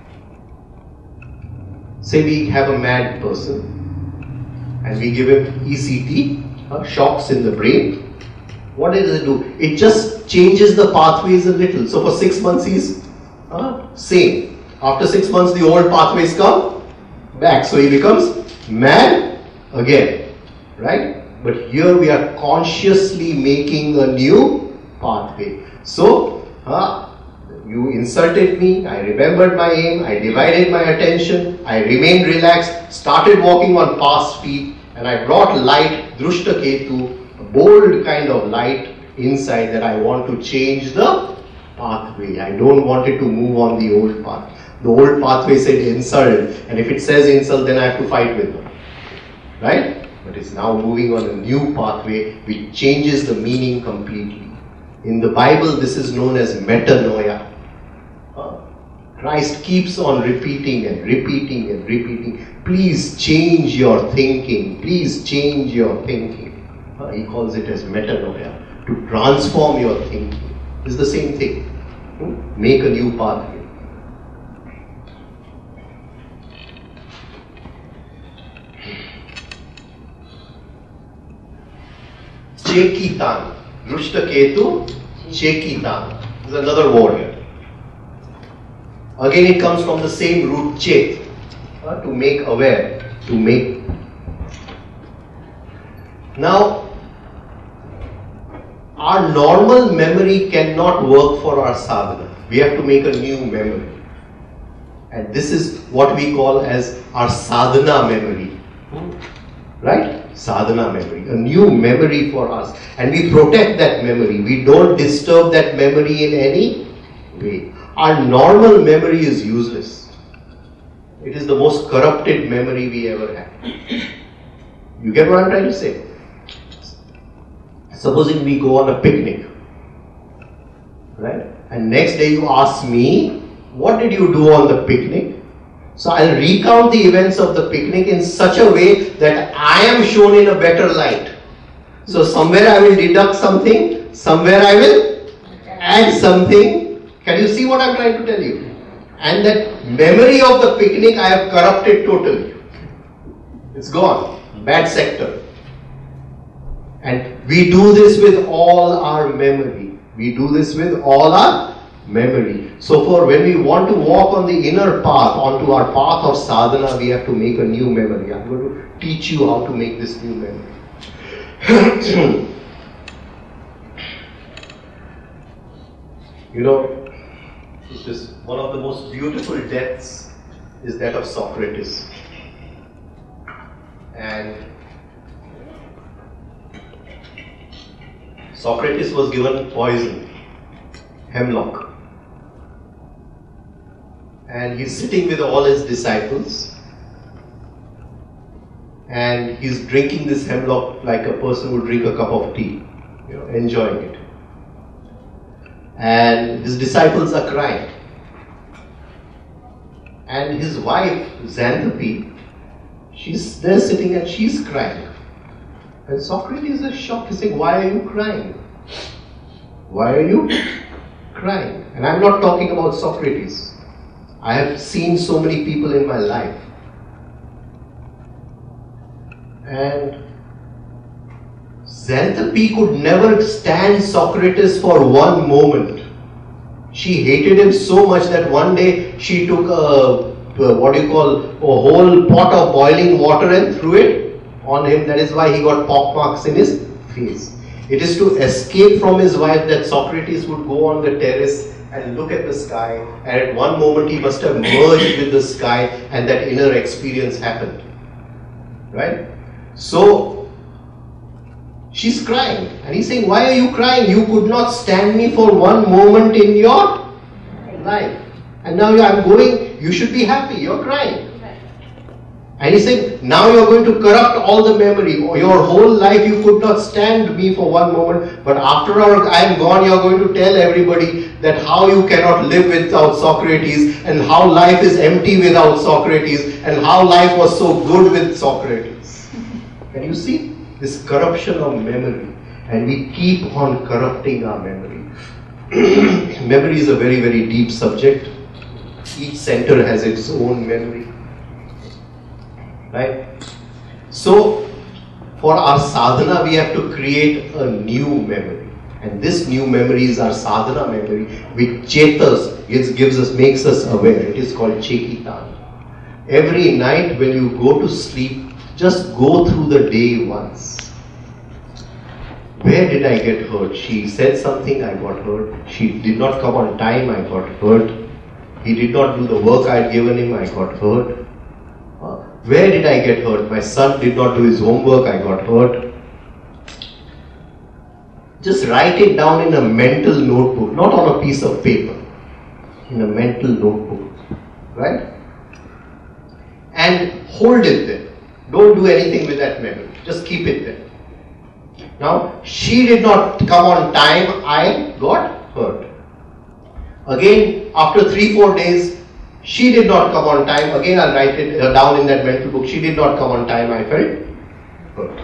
Say we have a mad person and we give him ECT, shocks in the brain. What does it do? It just changes the pathways a little. So for 6 months he's sane. After 6 months the old pathways come back. So he becomes mad again. Right? But here we are consciously making a new pathway. So, you insulted me, I remembered my aim, I divided my attention, I remained relaxed, started walking on fast feet, and I brought light, Dhrishtaketu, a bold kind of light inside that I want to change the pathway. I don't want it to move on the old path. The old pathway said insult, and if it says insult, then I have to fight with them. Right? But it's now moving on a new pathway which changes the meaning completely. In the Bible, this is known as metanoia. Christ keeps on repeating and repeating and repeating. Please change your thinking. Please change your thinking. He calls it as metanoia. To transform your thinking. It's the same thing. Make a new pathway. Chekitan. Drushtaketu, Chekitan. There's another word here. Again it comes from the same root chet. To make aware. To make. Now, our normal memory cannot work for our sadhana. We have to make a new memory. And this is what we call as our sadhana memory. Right? Sadhana memory. A new memory for us. And we protect that memory. We don't disturb that memory in any way. Our normal memory is useless. It is the most corrupted memory we ever had. You get what I'm trying to say? Supposing we go on a picnic, right? And next day you ask me, what did you do on the picnic? So I'll recount the events of the picnic in such a way that I am shown in a better light. So somewhere I will deduct something, somewhere I will add something. Can you see what I'm trying to tell you? And that memory of the picnic I have corrupted totally. It's gone. Bad sector. And we do this with all our memory. We do this with all our memory. So for when we want to walk on the inner path, onto our path of sadhana, we have to make a new memory. I'm going to teach you how to make this new memory. You know, it's just one of the most beautiful deaths is that of Socrates. And Socrates was given poison, hemlock. And he's sitting with all his disciples. And he's drinking this hemlock like a person would drink a cup of tea, you know, enjoying it. And his disciples are crying. And his wife, Xanthopy, she's there sitting and she's crying. And Socrates is shocked. He's saying, why are you crying? Why are you crying? And I'm not talking about Socrates. I have seen so many people in my life. And Xanthopy could never stand Socrates for one moment. She hated him so much that one day she took a whole pot of boiling water and threw it on him. That is why he got pockmarks in his face. It is to escape from his wife that Socrates would go on the terrace and look at the sky, and at one moment he must have merged with the sky and that inner experience happened. Right? So, she's crying and he's saying, why are you crying? You could not stand me for one moment in your life. And now I'm going, you should be happy, you're crying. And he's saying, now you're going to corrupt all the memory. Your whole life you could not stand me for one moment, but after I am gone, you're going to tell everybody that how you cannot live without Socrates, and how life is empty without Socrates, and how life was so good with Socrates. Can you see this corruption of memory? And we keep on corrupting our memory. Memory is a very, very deep subject. Each center has its own memory. Right? So, for our sadhana, we have to create a new memory. And this new memory is our sadhana memory, which chetas makes us aware. It is called chekitan. Every night when you go to sleep, just go through the day once. Where did I get hurt? She said something, I got hurt. She did not come on time, I got hurt. He did not do the work I had given him, I got hurt. Where did I get hurt? My son did not do his homework, I got hurt. Just write it down in a mental notebook, not on a piece of paper. In a mental notebook. Right? And hold it there. Don't do anything with that memory. Just keep it there. Now, she did not come on time, I got hurt. Again, after 3-4 days, She did not come on time. Again, I'll write it down in that mental book. She did not come on time. I felt hurt.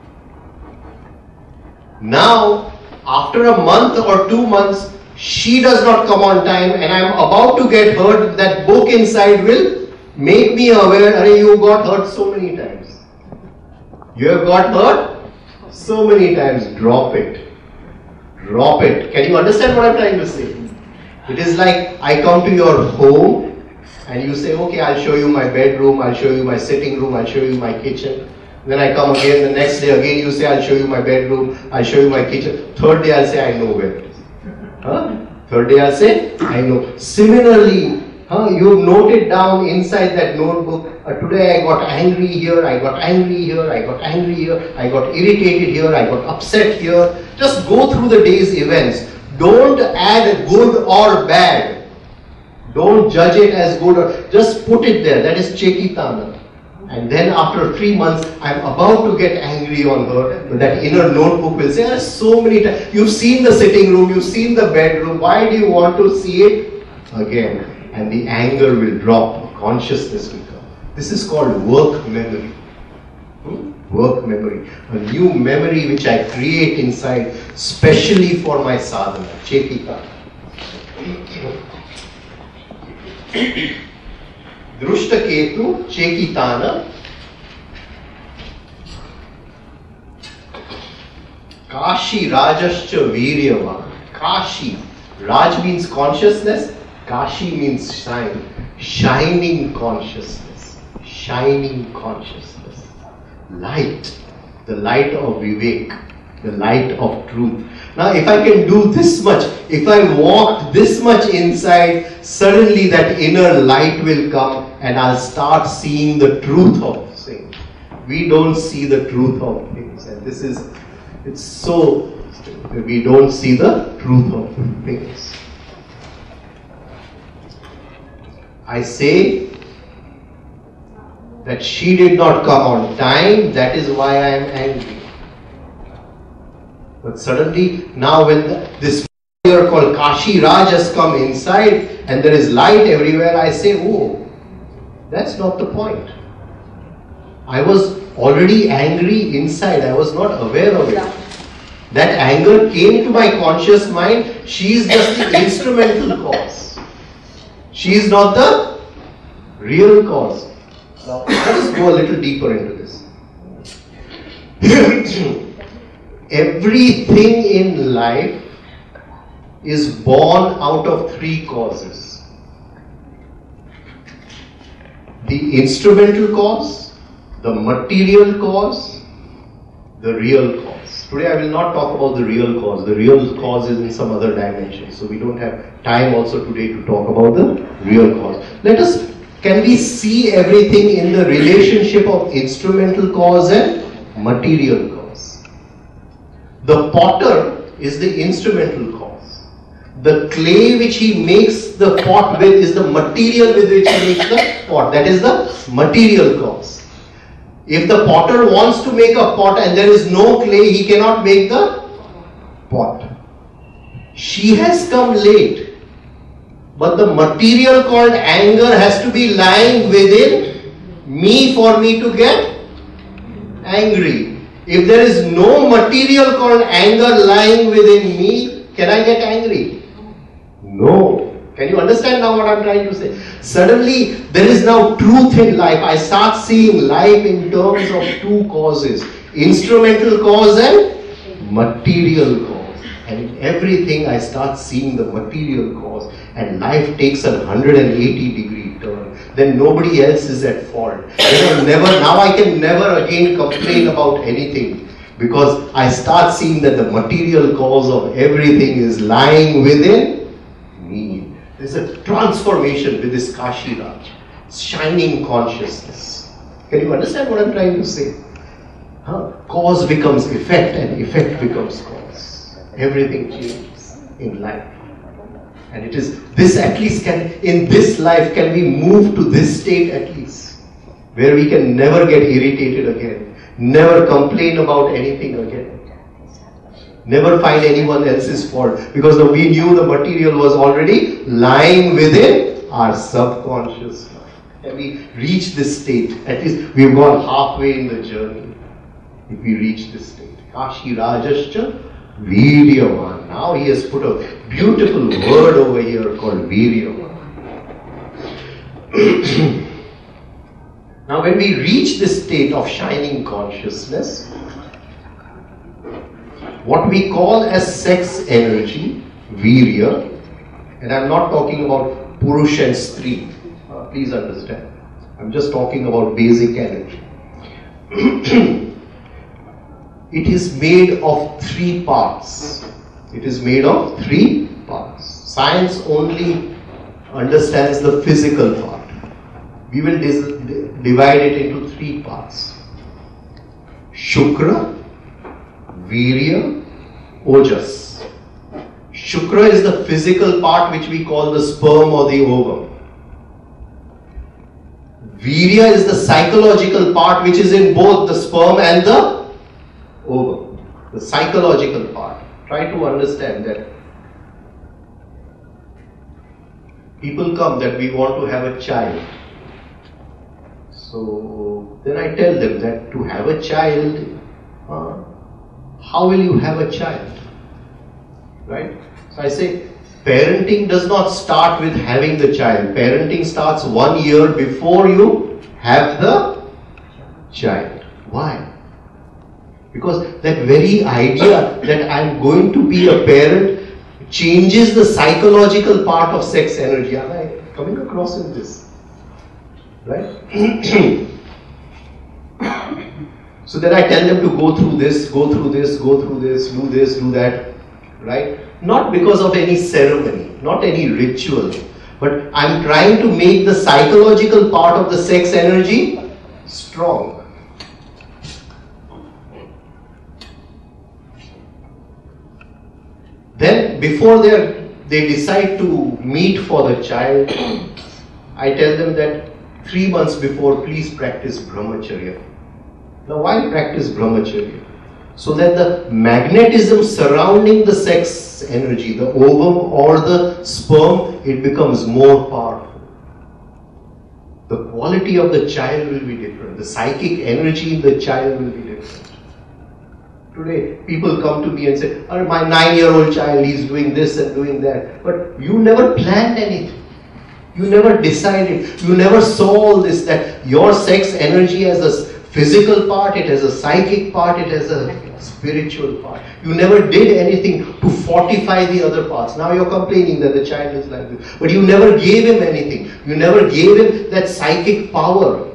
Now, after a month or 2 months, she does not come on time and I am about to get hurt. That book inside will make me aware, Arey, you got hurt so many times. You have got hurt so many times. Drop it. Drop it. Can you understand what I'm trying to say? It is like I come to your home and you say, okay, I'll show you my bedroom, I'll show you my sitting room, I'll show you my kitchen. Then I come again, the next day again you say, I'll show you my bedroom, I'll show you my kitchen. Third day I'll say, I know where it is. Third day I'll say, I know. Similarly, you noted down inside that notebook, today I got angry here, I got angry here, I got angry here, I got irritated here, I got upset here. Just go through the day's events. Don't add good or bad. Don't judge it as good or just put it there. That is Chekitana. And then after 3 months, I'm about to get angry on her. But that inner notebook will say, so many times. You've seen the sitting room, you've seen the bedroom. Why do you want to see it again? And the anger will drop. Consciousness will come. This is called work memory. Work memory. A new memory which I create inside, specially for my sadhana. Chekitana. Drushtaketu Chekitana Kashi Rajascha Viryava. Kashi. Raj means consciousness. Kashi means shine. Shining consciousness. Shining consciousness. Light. The light of Vivek. The light of truth. Now if I can do this much, if I walked this much inside, suddenly that inner light will come and I'll start seeing the truth of things. We don't see the truth of things, and this is, it's so, we don't see the truth of things. I say that she did not come on time, that is why I am angry. But suddenly, now when this figure called Kashi Raj has come inside and there is light everywhere, I say, oh, that's not the point. I was already angry inside, I was not aware of it. That anger came to my conscious mind, she is just the instrumental cause. She is not the real cause. Now, let us go a little deeper into this. Everything in life is born out of 3 causes. The instrumental cause, the material cause, the real cause. Today I will not talk about the real cause. The real cause is in some other dimension. So we don't have time also today to talk about the real cause. Can we see everything in the relationship of instrumental cause and material cause? The potter is the instrumental cause. The clay which he makes the pot with is the material with which he makes the pot. That is the material cause. If the potter wants to make a pot and there is no clay, he cannot make the pot. She has come late. But the material called anger has to be lying within me for me to get angry. If there is no material called anger lying within me, can I get angry? No. Can you understand now what I am trying to say? Suddenly, there is now truth in life. I start seeing life in terms of 2 causes. Instrumental cause and material cause. And in everything I start seeing the material cause. And life takes a 180-degree turn. Then nobody else is at fault. Now I can never again complain about anything. Because I start seeing that the material cause of everything is lying within me. There's a transformation with this Kashi Raj. Shining consciousness. Can you understand what I'm trying to say? Cause becomes effect and effect becomes cause. Everything changes in life. And it is this, at least in this life can we move to this state at least, where we can never get irritated again, never complain about anything again, never find anyone else's fault, because we knew the material was already lying within our subconscious mind. And we reach this state, at least we've gone halfway in the journey. If we reach this state, Kashi Rajascha Viryavan. Now he has put a beautiful word over here called Viryavan. Now when we reach this state of shining consciousness, what we call as sex energy, Virya, and I'm not talking about Purush and Stri, please understand, I'm just talking about basic energy. It is made of 3 parts. It is made of 3 parts. Science only understands the physical part. We will divide it into 3 parts. Shukra, Virya, Ojas. Shukra is the physical part which we call the sperm or the ovum. Virya is the psychological part which is in both the sperm and the ovum. The psychological part. Try to understand that. People come that we want to have a child. So then I tell them that to have a child, how will you have a child? Right? So I say, parenting does not start with having the child. Parenting starts 1 year before you have the child. Why? Because that very idea that I'm going to be a parent changes the psychological part of sex energy. Am I coming across in this? Right? So then I tell them to go through this, go through this, go through this, do that. Right? Not because of any ceremony, not any ritual, but I'm trying to make the psychological part of the sex energy strong. Then before they decide to meet for the child, I tell them that 3 months before, please practice brahmacharya. Now why practice brahmacharya? So that the magnetism surrounding the sex energy, the ovum or the sperm, it becomes more powerful. The quality of the child will be different. The psychic energy in the child will be different. Today, people come to me and say, oh, my 9-year-old child is doing this and doing that. But you never planned anything. You never decided. You never saw all this, that your sex energy has a physical part, it has a psychic part, it has a spiritual part. You never did anything to fortify the other parts. Now you're complaining that the child is like this. But you never gave him anything. You never gave him that psychic power.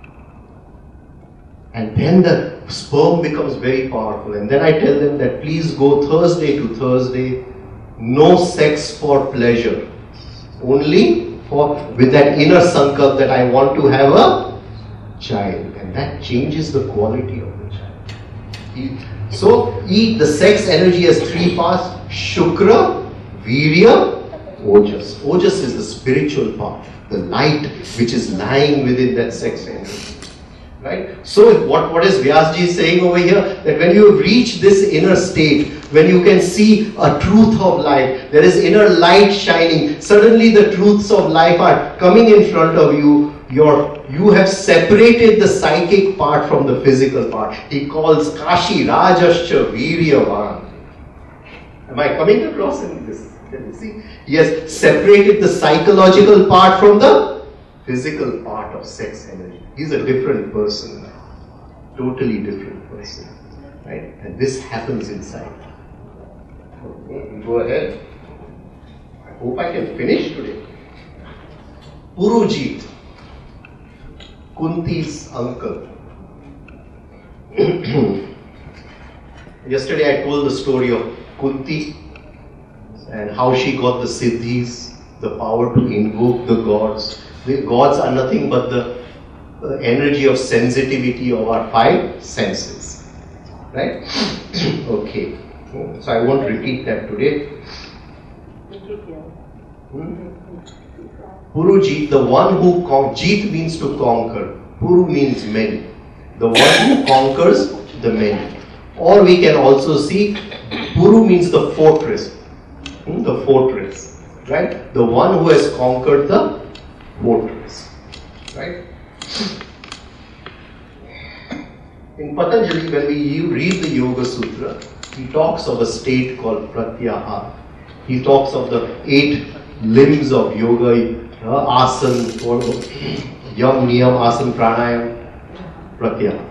And then the sperm becomes very powerful. And then I tell them that please go Thursday to Thursday, no sex for pleasure. Only with that inner sankalp that I want to have a child. And that changes the quality of the child. So the sex energy has 3 parts: Shukra, Virya, Ojas. Ojas is the spiritual part, the light which is lying within that sex energy. Right? So what is Vyasji saying over here? That when you reach this inner state, when you can see a truth of life, there is inner light shining, suddenly the truths of life are coming in front of you. You have separated the psychic part from the physical part. He calls Kashi Rajascha Viryavan. Am I coming across in this? Can you see? He has separated the psychological part from the physical part of sex energy. He's a different person now. Totally different person. Right? And this happens inside. Okay, go ahead. I hope I can finish today. Purujit, Kunti's uncle. Yesterday I told the story of Kunti and how she got the siddhis, the power to invoke the gods. The gods are nothing but the energy of sensitivity of our 5 senses. Right? Okay. So I won't repeat that today. Purujit, the one who Jit means to conquer. Puru means many. The one who conquers the many. Or we can also see Puru means the fortress. The fortress. Right? The one who has conquered the portals. Right? In Patanjali, when we read the Yoga Sutra, he talks of a state called Pratyahara. He talks of the 8 limbs of yoga, asana, yam, niyam, asana, pranayam, pratyahara.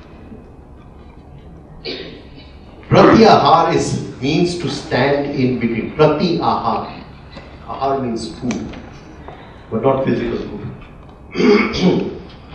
Pratyahara means to stand in between. Pratyahara. Ahar means food, but not physical food.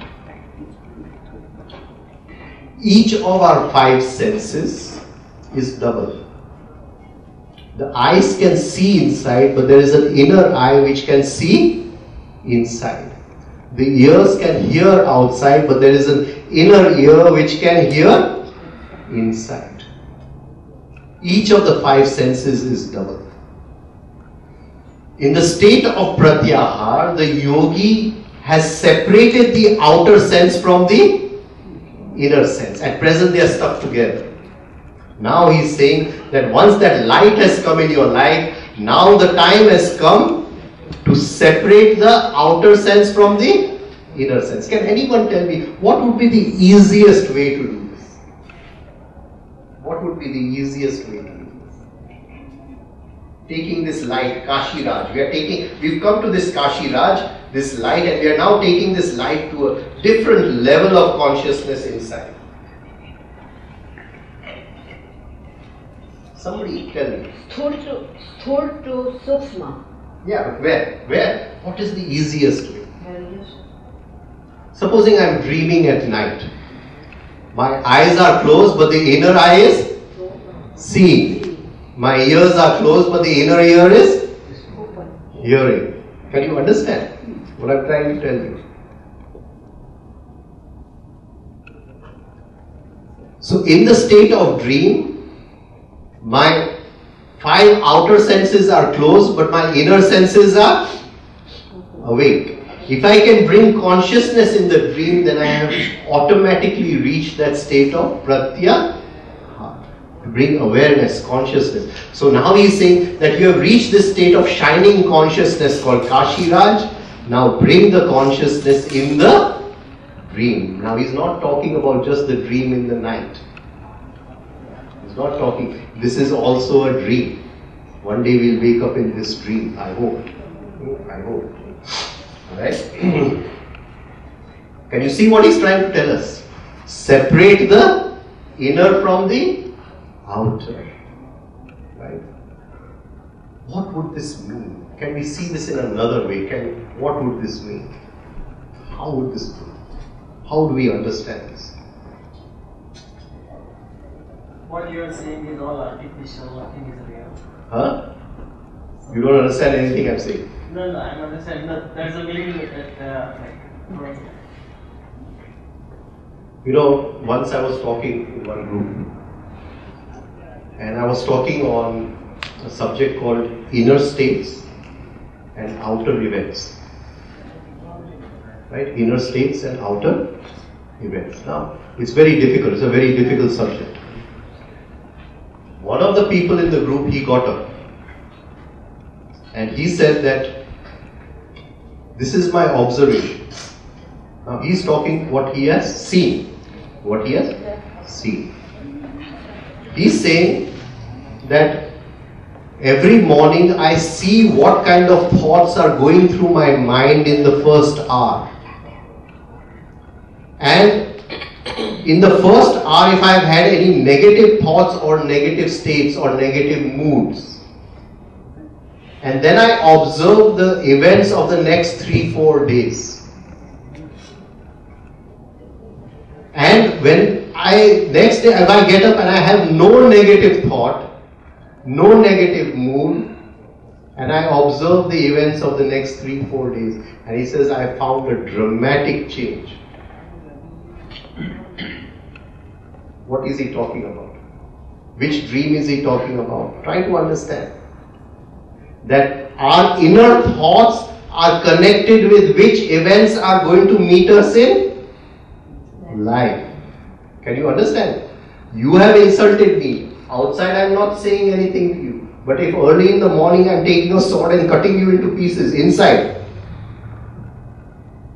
Each of our 5 senses is double. The eyes can see inside, but there is an inner eye which can see inside. The ears can hear outside, but there is an inner ear which can hear inside. Each of the 5 senses is double. In the state of Pratyahara, the yogi has separated the outer sense from the inner sense. At present they are stuck together. Now he is saying that once that light has come in your life, now the time has come to separate the outer sense from the inner sense. Can anyone tell me what would be the easiest way to do this? What would be the easiest way to do this? Taking this light, Kashi Raj. We've come to this Kashi Raj, this light, and we are now taking this light to a different level of consciousness inside. Somebody tell me. Sthul to Sukshma. Yeah, but where? What is the easiest way? Supposing I am dreaming at night. My eyes are closed, but the inner eye is seeing. My ears are closed, but the inner ear is hearing. Can you understand what I am trying to tell you? So in the state of dream, my 5 outer senses are closed, but my inner senses are awake. If I can bring consciousness in the dream, then I have automatically reached that state of Pratyahara. Bring awareness, consciousness. So now he is saying that you have reached this state of shining consciousness called Kashi Raj. Now bring the consciousness in the dream. Now he is not talking about just the dream in the night. Not talking. This is also a dream. One day we'll wake up in this dream. I hope. Alright? Can you see what he's trying to tell us? Separate the inner from the outer. Right? What would this mean? Can we see this in another way? What would this mean? How would this be? How do we understand this? What you are saying is all artificial, nothing is real. Huh? You don't understand anything I'm saying? No, I'm understanding. That's the meaning that, once I was talking in one group, and I was talking on a subject called inner states and outer events. Right? Inner states and outer events. Now, it's very difficult. It's a very difficult subject. One of the people in the group, he got up and he said that this is my observation. Now he's talking what he has seen. What he has seen. He's saying that every morning I see what kind of thoughts are going through my mind in the first hour. And in the first hour, if I have had any negative thoughts or negative states or negative moods, and then I observe the events of the next 3-4 days. And when next day, if I get up and I have no negative thought, no negative mood, and I observe the events of the next 3-4 days, and he says, I found a dramatic change. What is he talking about? Which dream is he talking about? Try to understand that our inner thoughts are connected with which events are going to meet us in life. Can you understand? You have insulted me. Outside I am not saying anything to you. But if early in the morning I am taking a sword and cutting you into pieces inside,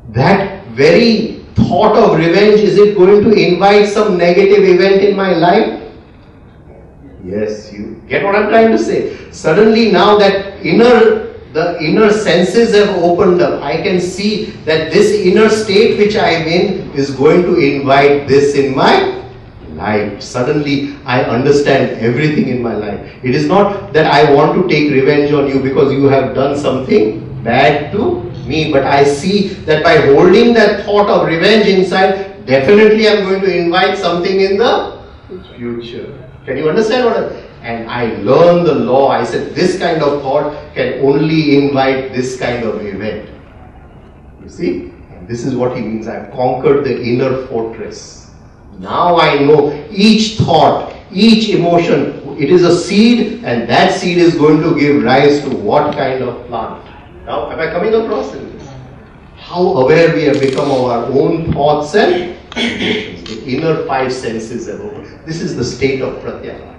that very thought of revenge, is it going to invite some negative event in my life? Yes, you get what I'm trying to say. Suddenly now that the inner senses have opened up. I can see that this inner state which I am in is going to invite this in my life. Suddenly I understand everything in my life. It is not that I want to take revenge on you because you have done something bad to me, but I see that by holding that thought of revenge inside, definitely I am going to invite something in the future. Can you understand what and I learned the law. I said this kind of thought can only invite this kind of event. You see? And this is what he means. I've conquered the inner fortress. Now I know each thought, each emotion, it is a seed, and that seed is going to give rise to what kind of plant. Now, am I coming across in this? How aware we have become of our own thoughts and emotions. The inner five senses have opened. This is the state of pratyahara.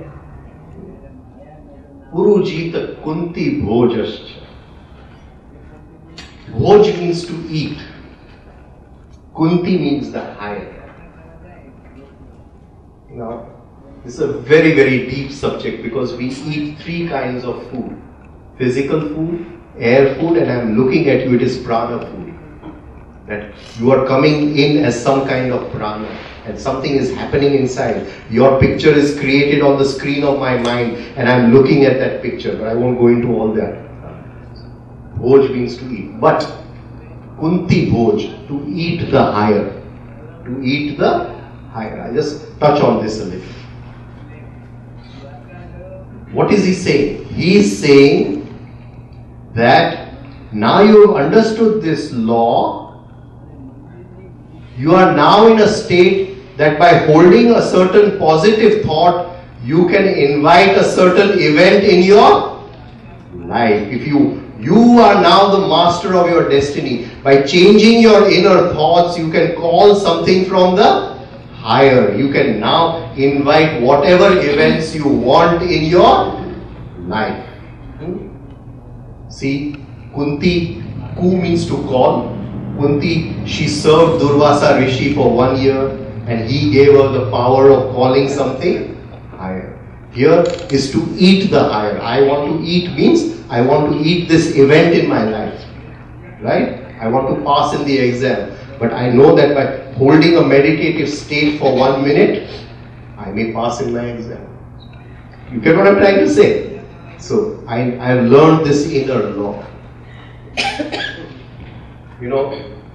Urujita kunti bhojascha. Bhoj means to eat. Kunti means the higher. Now, this is a very, very deep subject because we eat three kinds of food. Physical food, air food, and I am looking at you, it is prana food. That you are coming in as some kind of prana and something is happening inside. Your picture is created on the screen of my mind and I am looking at that picture, but I won't go into all that. Bhoj means to eat. But kunti bhoj, to eat the higher. To eat the higher. I just touch on this a little. What is he saying? He is saying that now you have understood this law. You are now in a state that by holding a certain positive thought, you can invite a certain event in your life. If you are now the master of your destiny. By changing your inner thoughts, you can call something from the higher. You can now invite whatever events you want in your life. See, Kunti, Ku means to call. Kunti, she served Durvasa Rishi for 1 year and he gave her the power of calling something higher. Here is to eat the higher. I want to eat means I want to eat this event in my life. Right? I want to pass in the exam. But I know that by holding a meditative state for 1 minute, I may pass in my exam. You get what I'm trying to say? So, I have learned this inner law. You know,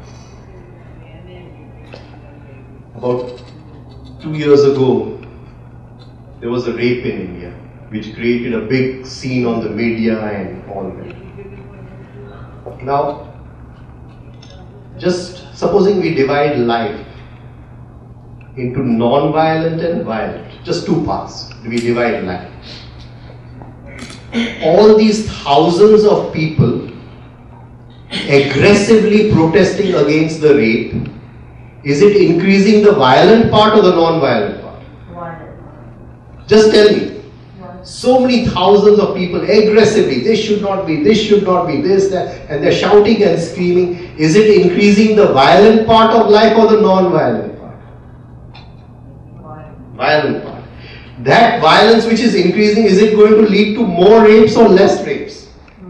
about 2 years ago, there was a rape in India, which created a big scene on the media and all that. Now, just supposing we divide life into non-violent and violent, just two parts, we divide life. All these thousands of people aggressively protesting against the rape, is it increasing the violent part or the non-violent part? Violent. Just tell me. So many thousands of people aggressively, this should not be, this should not be, this, that, and they're shouting and screaming. Is it increasing the violent part of life or the non-violent part? Violent part. That violence which is increasing, is it going to lead to more rapes or less rapes?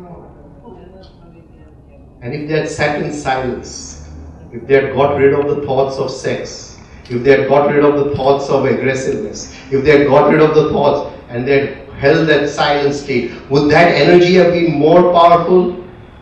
And if they had sat in silence, if they had got rid of the thoughts of sex, if they had got rid of the thoughts of aggressiveness, if they had got rid of the thoughts and they had held that silent state, would that energy have been more powerful?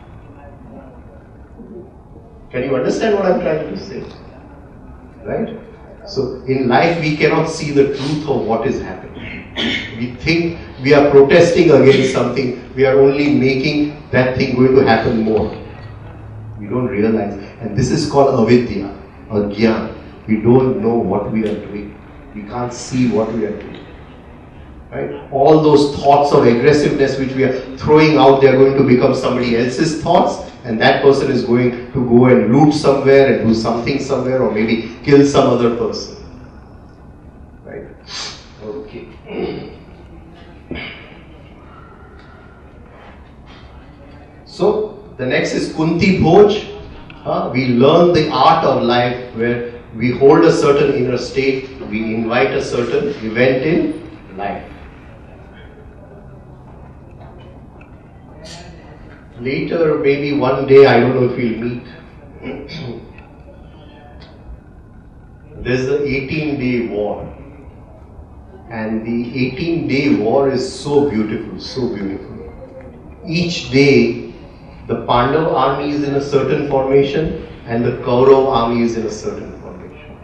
Can you understand what I'm trying to say? Right? So in life we cannot see the truth of what is happening. We think we are protesting against something, we are only making that thing going to happen more. We don't realize. And this is called avidya, agyan. We don't know what we are doing. We can't see what we are doing. Right? All those thoughts of aggressiveness which we are throwing out, they are going to become somebody else's thoughts, and that person is going to go and loot somewhere and do something somewhere, or maybe kill some other person. Right? Okay. So, the next is Kunti Bhoj. We learn the art of life where we hold a certain inner state, we invite a certain event in life. Later, maybe one day, I don't know if we'll meet. There's the 18-day war. And the 18-day war is so beautiful, so beautiful. Each day, the Pandav army is in a certain formation and the Kaurav army is in a certain formation.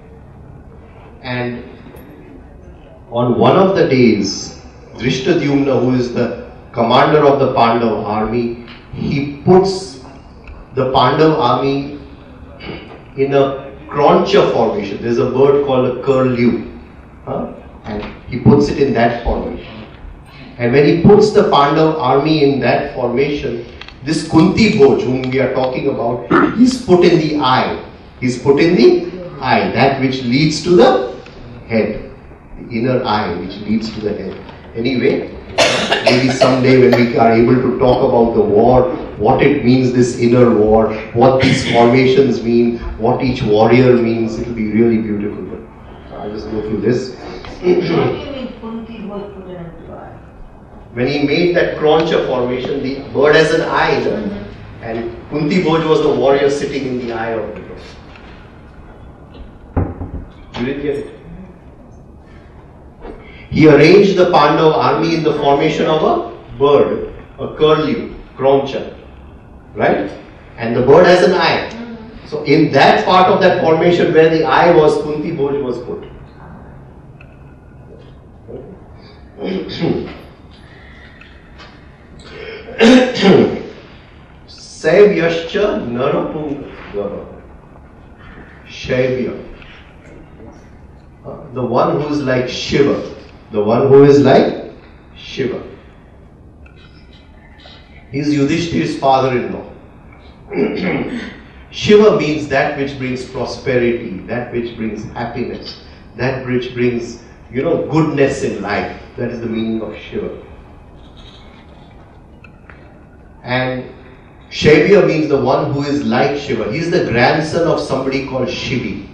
And on one of the days, Dhrishtadyumna, who is the commander of the Pandav army, he puts the Pandav army in a Kroncha formation. There's a bird called a curlew. And he puts it in that formation. And when he puts the Pandav army in that formation, this Kunti Bhoj, whom we are talking about, he's put in the eye. He's put in the eye, that which leads to the head. The inner eye, which leads to the head. Anyway, maybe someday when we are able to talk about the war, what it means, this inner war, what these formations mean, what each warrior means, it will be really beautiful. But I'll just go through this. What do you mean Kunti was put in the eye? When he made that Kroncha formation, the bird has an eye, and Kunti Bhoj was the warrior sitting in the eye of the bird. You didn't get it? He arranged the Pandav army in the formation of a bird, a curlew, Kroncha, right? And the bird has an eye. So in that part of that formation where the eye was, Kunti Bhoj was put. Saivyascha Narapungava. Shaivya. The one who is like Shiva. The one who is like Shiva. He is Yudhishthir's father-in-law. Shiva means that which brings prosperity, that which brings happiness, that which brings, goodness in life. That is the meaning of Shiva. And Shaivya means the one who is like Shiva. He is the grandson of somebody called Shivi.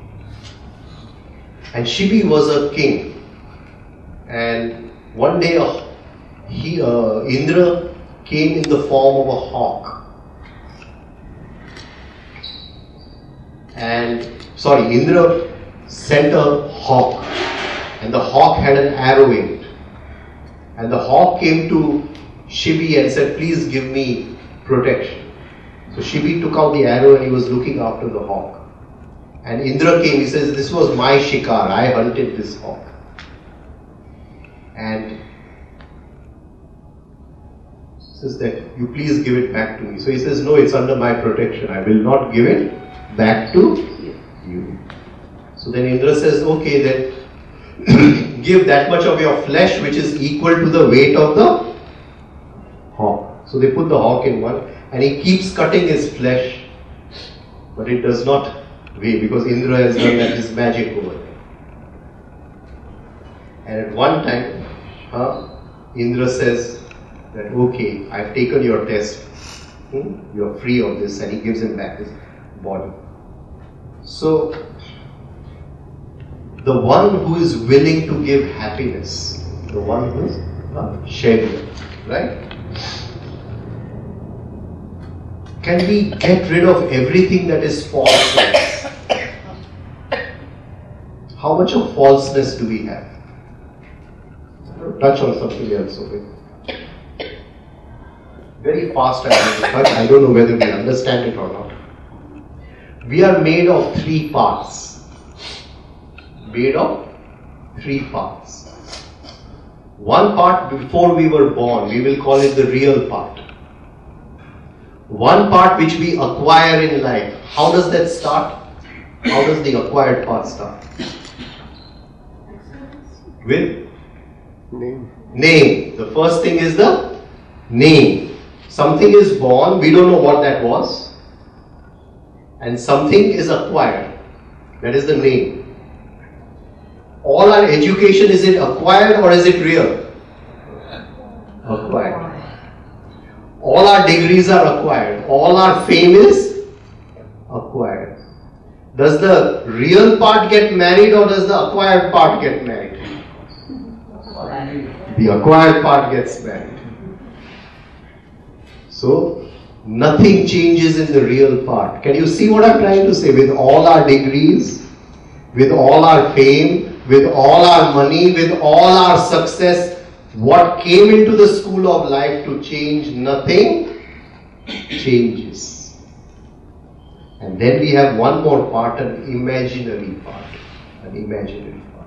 And Shivi was a king. And one day Indra came in the form of a hawk. Indra sent a hawk. And the hawk had an arrow in it. And the hawk came to Shivi and said, please give me protection. So Shivi took out the arrow and he was looking after the hawk. And Indra came, he says, this was my shikar, I hunted this hawk. And says that, you please give it back to me. So he says, no, it's under my protection, I will not give it back to you. So then Indra says, okay, then give that much of your flesh which is equal to the weight of the hawk. So they put the hawk in one and he keeps cutting his flesh, but it does not weigh because Indra has done that his magic over there. And at one time, Indra says that, okay, I've taken your test, you're free of this, and he gives him back his body. So, the one who is willing to give happiness, the one who is Shaivya, right? Can we get rid of everything that is falseness? How much of falseness do we have? Touch on something else, okay? Very fast I don't know whether we understand it or not. We are made of 3 parts. Made of 3 parts. One part before we were born, we will call it the real part. One part which we acquire in life. How does that start? How does the acquired part start? With name. The first thing is the name. Something is born, we don't know what that was. And something is acquired. That is the name. All our education, is it acquired or is it real? Acquired. All our degrees are acquired. All our fame is Does the real part get married or does the acquired part get married? The acquired part gets married. So, nothing changes in the real part. Can you see what I'm trying to say? With all our degrees, with all our fame, with all our money, with all our success, what came into the school of life to change nothing changes. And then we have one more part, an imaginary part. An imaginary part.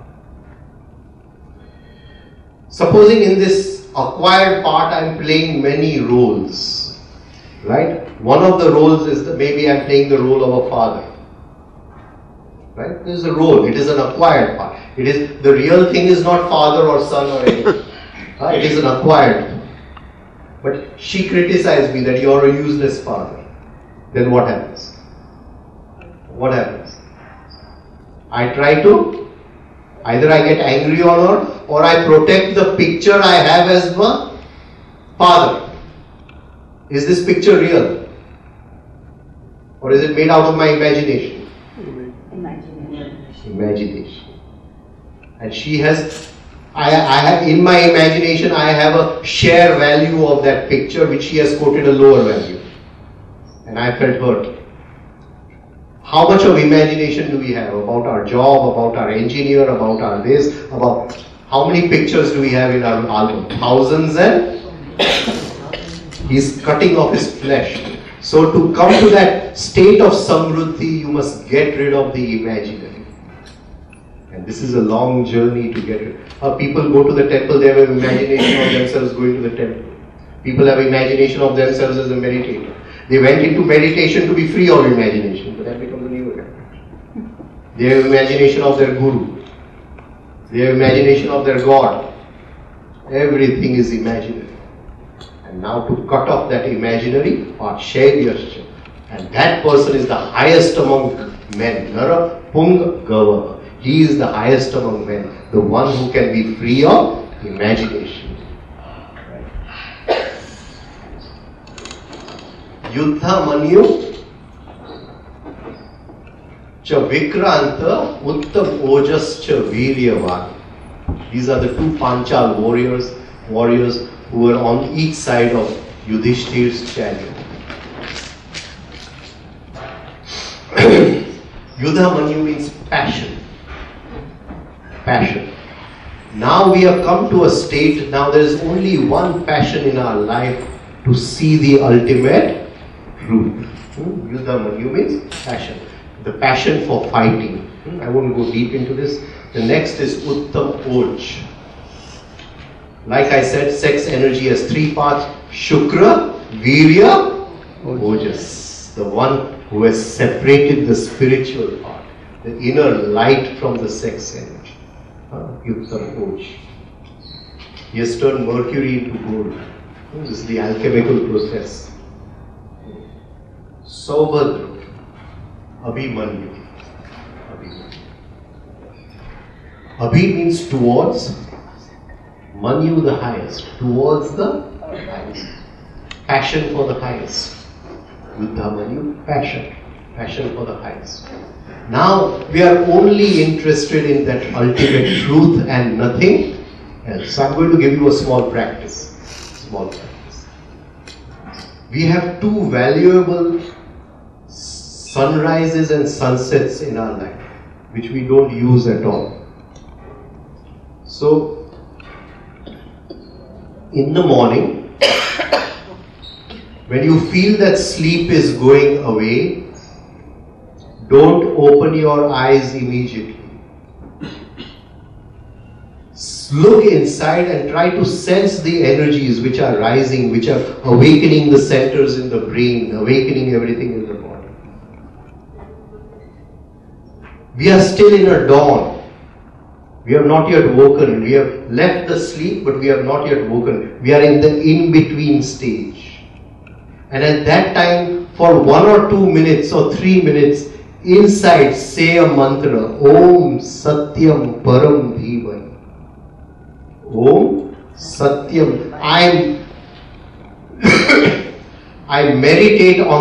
Supposing in this acquired part I am playing many roles. Right? One of the roles is that maybe I am playing the role of a father. Right? There is a role. It is an acquired part. It is the real thing is not father or son or anything. It is an acquired. But she criticized me that you are a useless father. Then what happens? What happens? I try to, either I get angry on her or I protect the picture I have as my father. Is this picture real? Or is it made out of my imagination? Imagination. And she has, I have in my imagination, I have a share value of that picture which she has quoted a lower value. And I felt hurt. How much of imagination do we have about our job, about our engineer, about our this, about how many pictures do we have in our album? Thousands, and he's cutting off his flesh. So to come to that state of samruddhi, you must get rid of the imaginary. And this is a long journey to get rid. People go to the temple, they have an imagination of themselves going to the temple. People have imagination of themselves as a meditator. They went into meditation to be free of imagination, but that becomes a new one. They have imagination of their guru. They have imagination of their God. Everything is imaginary. And now to cut off that imaginary, Aksharyascha. And that person is the highest among men. Nara Pung Gava. He is the highest among men. The one who can be free of imagination. Yuddha Manyu Cha Vikranta Uttam Ojas Cha Viryavan. These are the two Panchal warriors who were on each side of Yudhishthir's chariot. Yuddha Manyu means passion. Passion. Now we have come to a state, now there is only one passion in our life, to see the ultimate truth. Yuddha Manyu means passion. The passion for fighting. I won't go deep into this. The next is Uttam Oj. Like I said, sex energy has three parts. Shukra, Virya, Ojas. The one who has separated the spiritual part, the inner light from the sex energy. Uttam Oj. He has turned mercury into gold. This is the alchemical process. Saubhadra, Abhimanyu. Abhi means towards, Manyu the highest, towards the highest. Passion for the highest. Yuddha Manyu, passion for the highest. Now we are only interested in that ultimate truth and nothing else. So I'm going to give you a small practice. We have two valuable sunrises and sunsets in our life, which we don't use at all. So, in the morning, when you feel that sleep is going away, don't open your eyes immediately. Look inside and try to sense the energies which are rising, which are awakening the centers in the brain, awakening everything in the body. We are still in a dawn. We have not yet woken. We have left the sleep, but we have not yet woken. We are in the in-between stage. And at that time, for 1 or 2 minutes or 3 minutes, inside say a mantra, Om Satyam Param Dhiman. Om Satyam. I meditate on the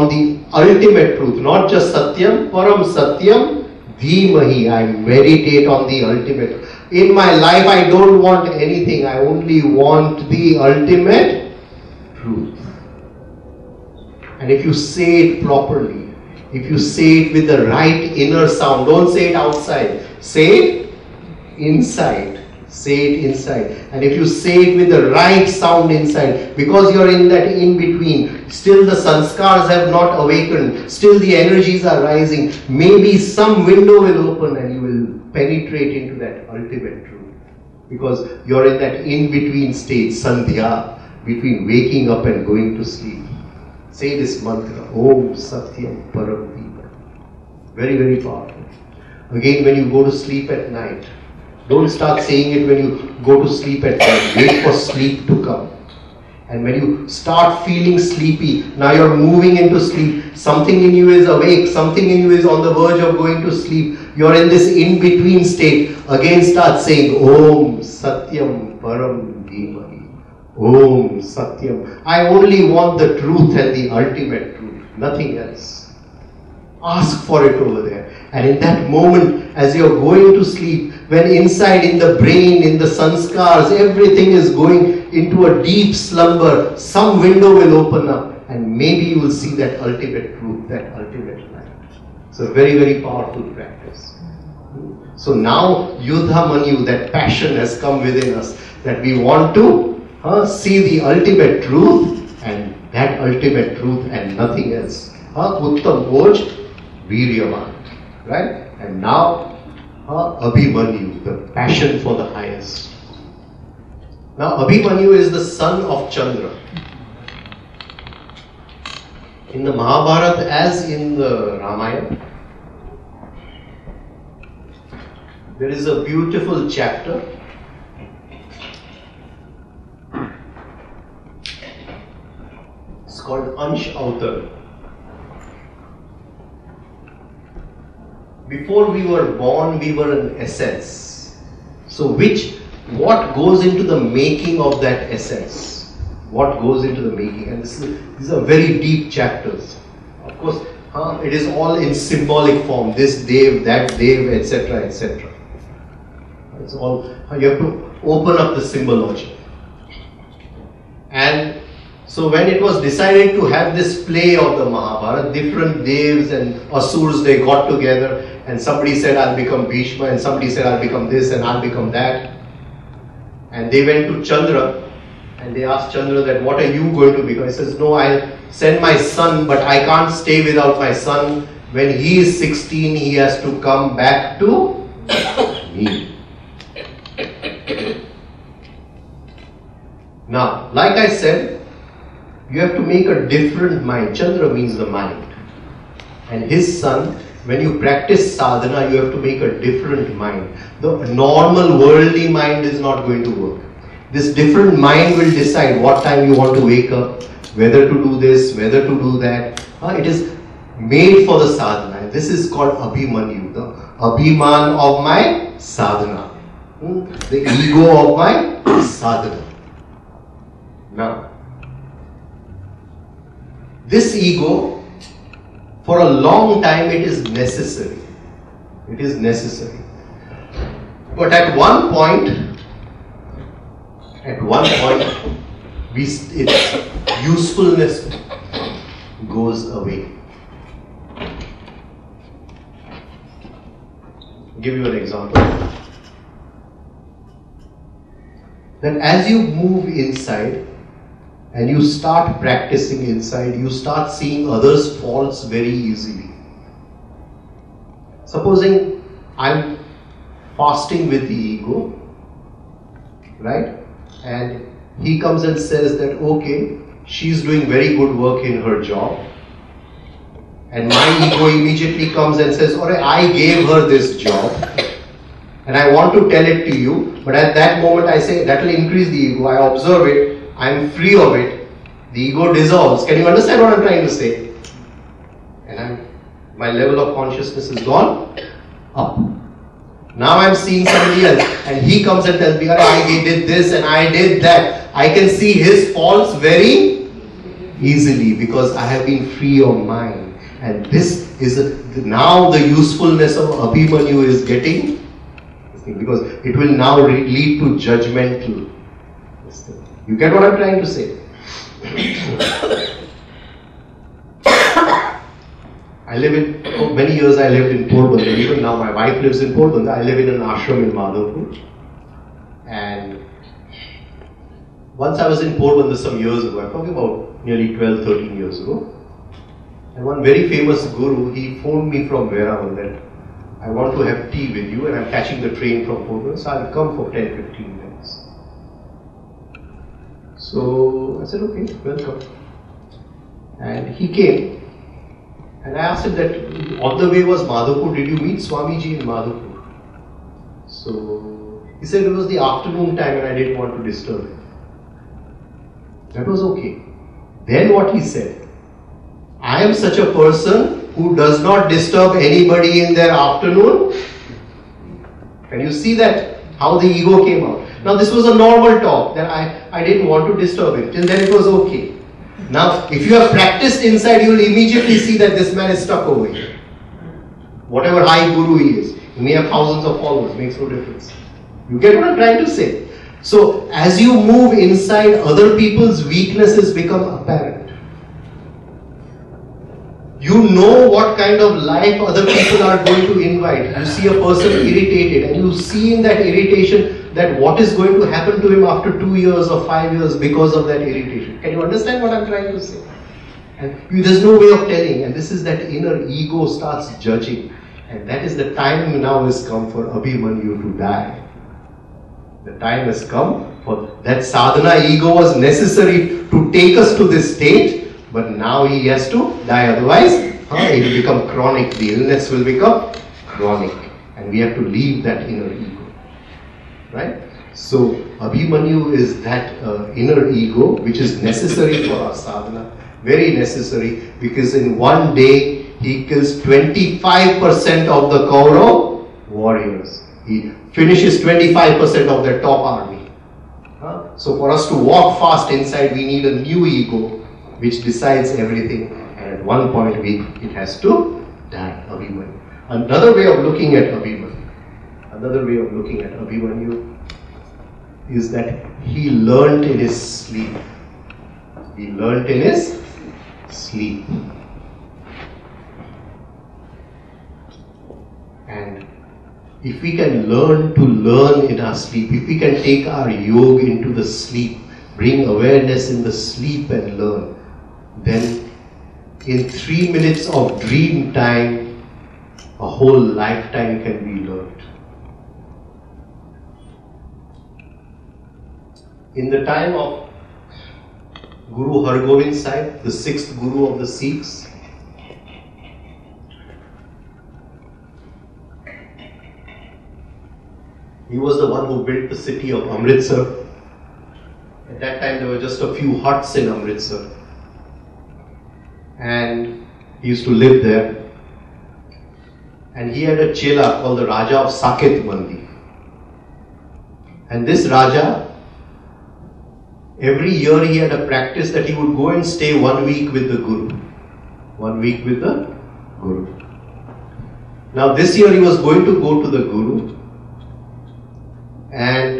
ultimate truth, not just Satyam, Param Satyam, Dhimahi. I meditate on the ultimate. In my life, I don't want anything. I only want the ultimate truth. And if you say it properly, if you say it with the right inner sound, don't say it outside, say it inside. Say it inside. And if you say it with the right sound inside, because you're in that in-between, still the sanskars have not awakened, still the energies are rising, maybe some window will open and you will penetrate into that ultimate truth. Because you're in that in-between state, sandhya, between waking up and going to sleep. Say this mantra, Om Satyam Param Dhimahi. Very, very powerful. Again, when you go to sleep at night, don't start saying it when you go to sleep at night. Wait for sleep to come. And when you start feeling sleepy, now you're moving into sleep. Something in you is awake. Something in you is on the verge of going to sleep. You're in this in-between state. Again start saying, Om Satyam Param Dhimahi. Om Satyam. I only want the truth and the ultimate truth. Nothing else. Ask for it over there. And in that moment, as you're going to sleep, when inside in the brain, in the sanskars, everything is going into a deep slumber, some window will open up and maybe you will see that ultimate truth, that ultimate light. It's a very, very powerful practice. So now, Yuddha Manu, that passion has come within us, that we want to see the ultimate truth and that ultimate truth and nothing else. Uttam Oj Viryavan. Right? And now, Abhimanyu, the passion for the highest. Now, Abhimanyu is the son of Chandra. In the Mahabharata, as in the Ramayana, there is a beautiful chapter it's called Ansh Avtar. Before we were born, we were an essence. So what goes into the making of that essence? What goes into the making? And these are very deep chapters. Of course, it is all in symbolic form. This Dev, that Dev, etc., etc. It's all, you have to open up the symbology. And so when it was decided to have this play of the Mahabharata, different Devs and Asurs, they got together and somebody said, I'll become Bhishma, and somebody said, I'll become this and I'll become that. And they went to Chandra and they asked Chandra that, what are you going to become? He says, no, I'll send my son, but I can't stay without my son. When he is 16, he has to come back to me. Now, like I said, you have to make a different mind. Chandra means the mind. And his son, when you practice sadhana, you have to make a different mind. The normal worldly mind is not going to work. This different mind will decide what time you want to wake up, whether to do this, whether to do that. It is made for the sadhana. This is called Abhimanyu, the Abhiman of my sadhana. The ego of my sadhana. Now, this ego, for a long time it is necessary. It is necessary. But at one point, its usefulness goes away. I'll give you an example. That as you move inside and you start practicing inside, you start seeing others' faults very easily. Supposing I'm fasting with the ego, right? And he comes and says that, okay, she's doing very good work in her job. And my ego immediately comes and says, alright, I gave her this job and I want to tell it to you, but at that moment I say, that will increase the ego. I observe it, I am free of it, the ego dissolves. Can you understand what I'm trying to say? And my level of consciousness is gone up. Now I'm seeing somebody else and he comes and tells me, I did this and I did that. I can see his faults very easily because I have been free of mine. And this is now the usefulness of Abhimanyu is getting this thing, because it will now lead to judgmental this thing. You get what I'm trying to say? I live in, for many years I lived in Porbandar. Even now my wife lives in Porbandar. I live in an ashram in Madhavpur. And once I was in Porbandar some years ago, I'm talking about nearly 12, 13 years ago. And one very famous guru, he phoned me from Veravan that I want to have tea with you and I'm catching the train from Porbandar, so I'll come for 10, 15 minutes. So I said, okay, welcome. And he came. And I asked him that on the way was Madhavpur, did you meet Swamiji in Madhavpur? So he said it was the afternoon time and I didn't want to disturb him. That was okay. Then what he said, I am such a person who does not disturb anybody in their afternoon. Can you see that? How the ego came out. Now this was a normal talk that I didn't want to disturb him. Till then it was okay. Now, if you have practiced inside, you will immediately see that this man is stuck over here. Whatever high guru he is, he may have thousands of followers, makes no difference. You get what I'm trying to say? So, as you move inside, other people's weaknesses become apparent. You know what kind of life other people are going to invite. You see a person irritated and you see in that irritation that what is going to happen to him after 2 years or 5 years because of that irritation. Can you understand what I'm trying to say? And there's no way of telling, and this is that inner ego starts judging. And that is the time now has come for Abhimanyu to die. The time has come for that sadhana ego was necessary to take us to this state, but now he has to die, otherwise it will become chronic, the illness will become chronic, and we have to leave that inner ego. Right? So, Abhimanyu is that inner ego which is necessary for our sadhana, very necessary, because in one day he kills 25% of the Kaurav warriors. He finishes 25% of their top army. So, for us to walk fast inside, we need a new ego which decides everything, and at one point it has to die. Abhimanyu. Another way of looking at Abhimanyu. Is that he learnt in his sleep. He learnt in his sleep. And if we can learn to learn in our sleep, if we can take our yoga into the sleep, bring awareness in the sleep and learn, then in 3 minutes of dream time, a whole lifetime can be learned. In the time of Guru Hargobind Sahib, the 6th Guru of the Sikhs, he was the one who built the city of Amritsar. At that time there were just a few huts in Amritsar, and he used to live there. And he had a chela called the Raja of Saket Mandi. And this Raja, every year he had a practice that he would go and stay 1 week with the Guru. 1 week with the Guru. Now this year he was going to go to the Guru, and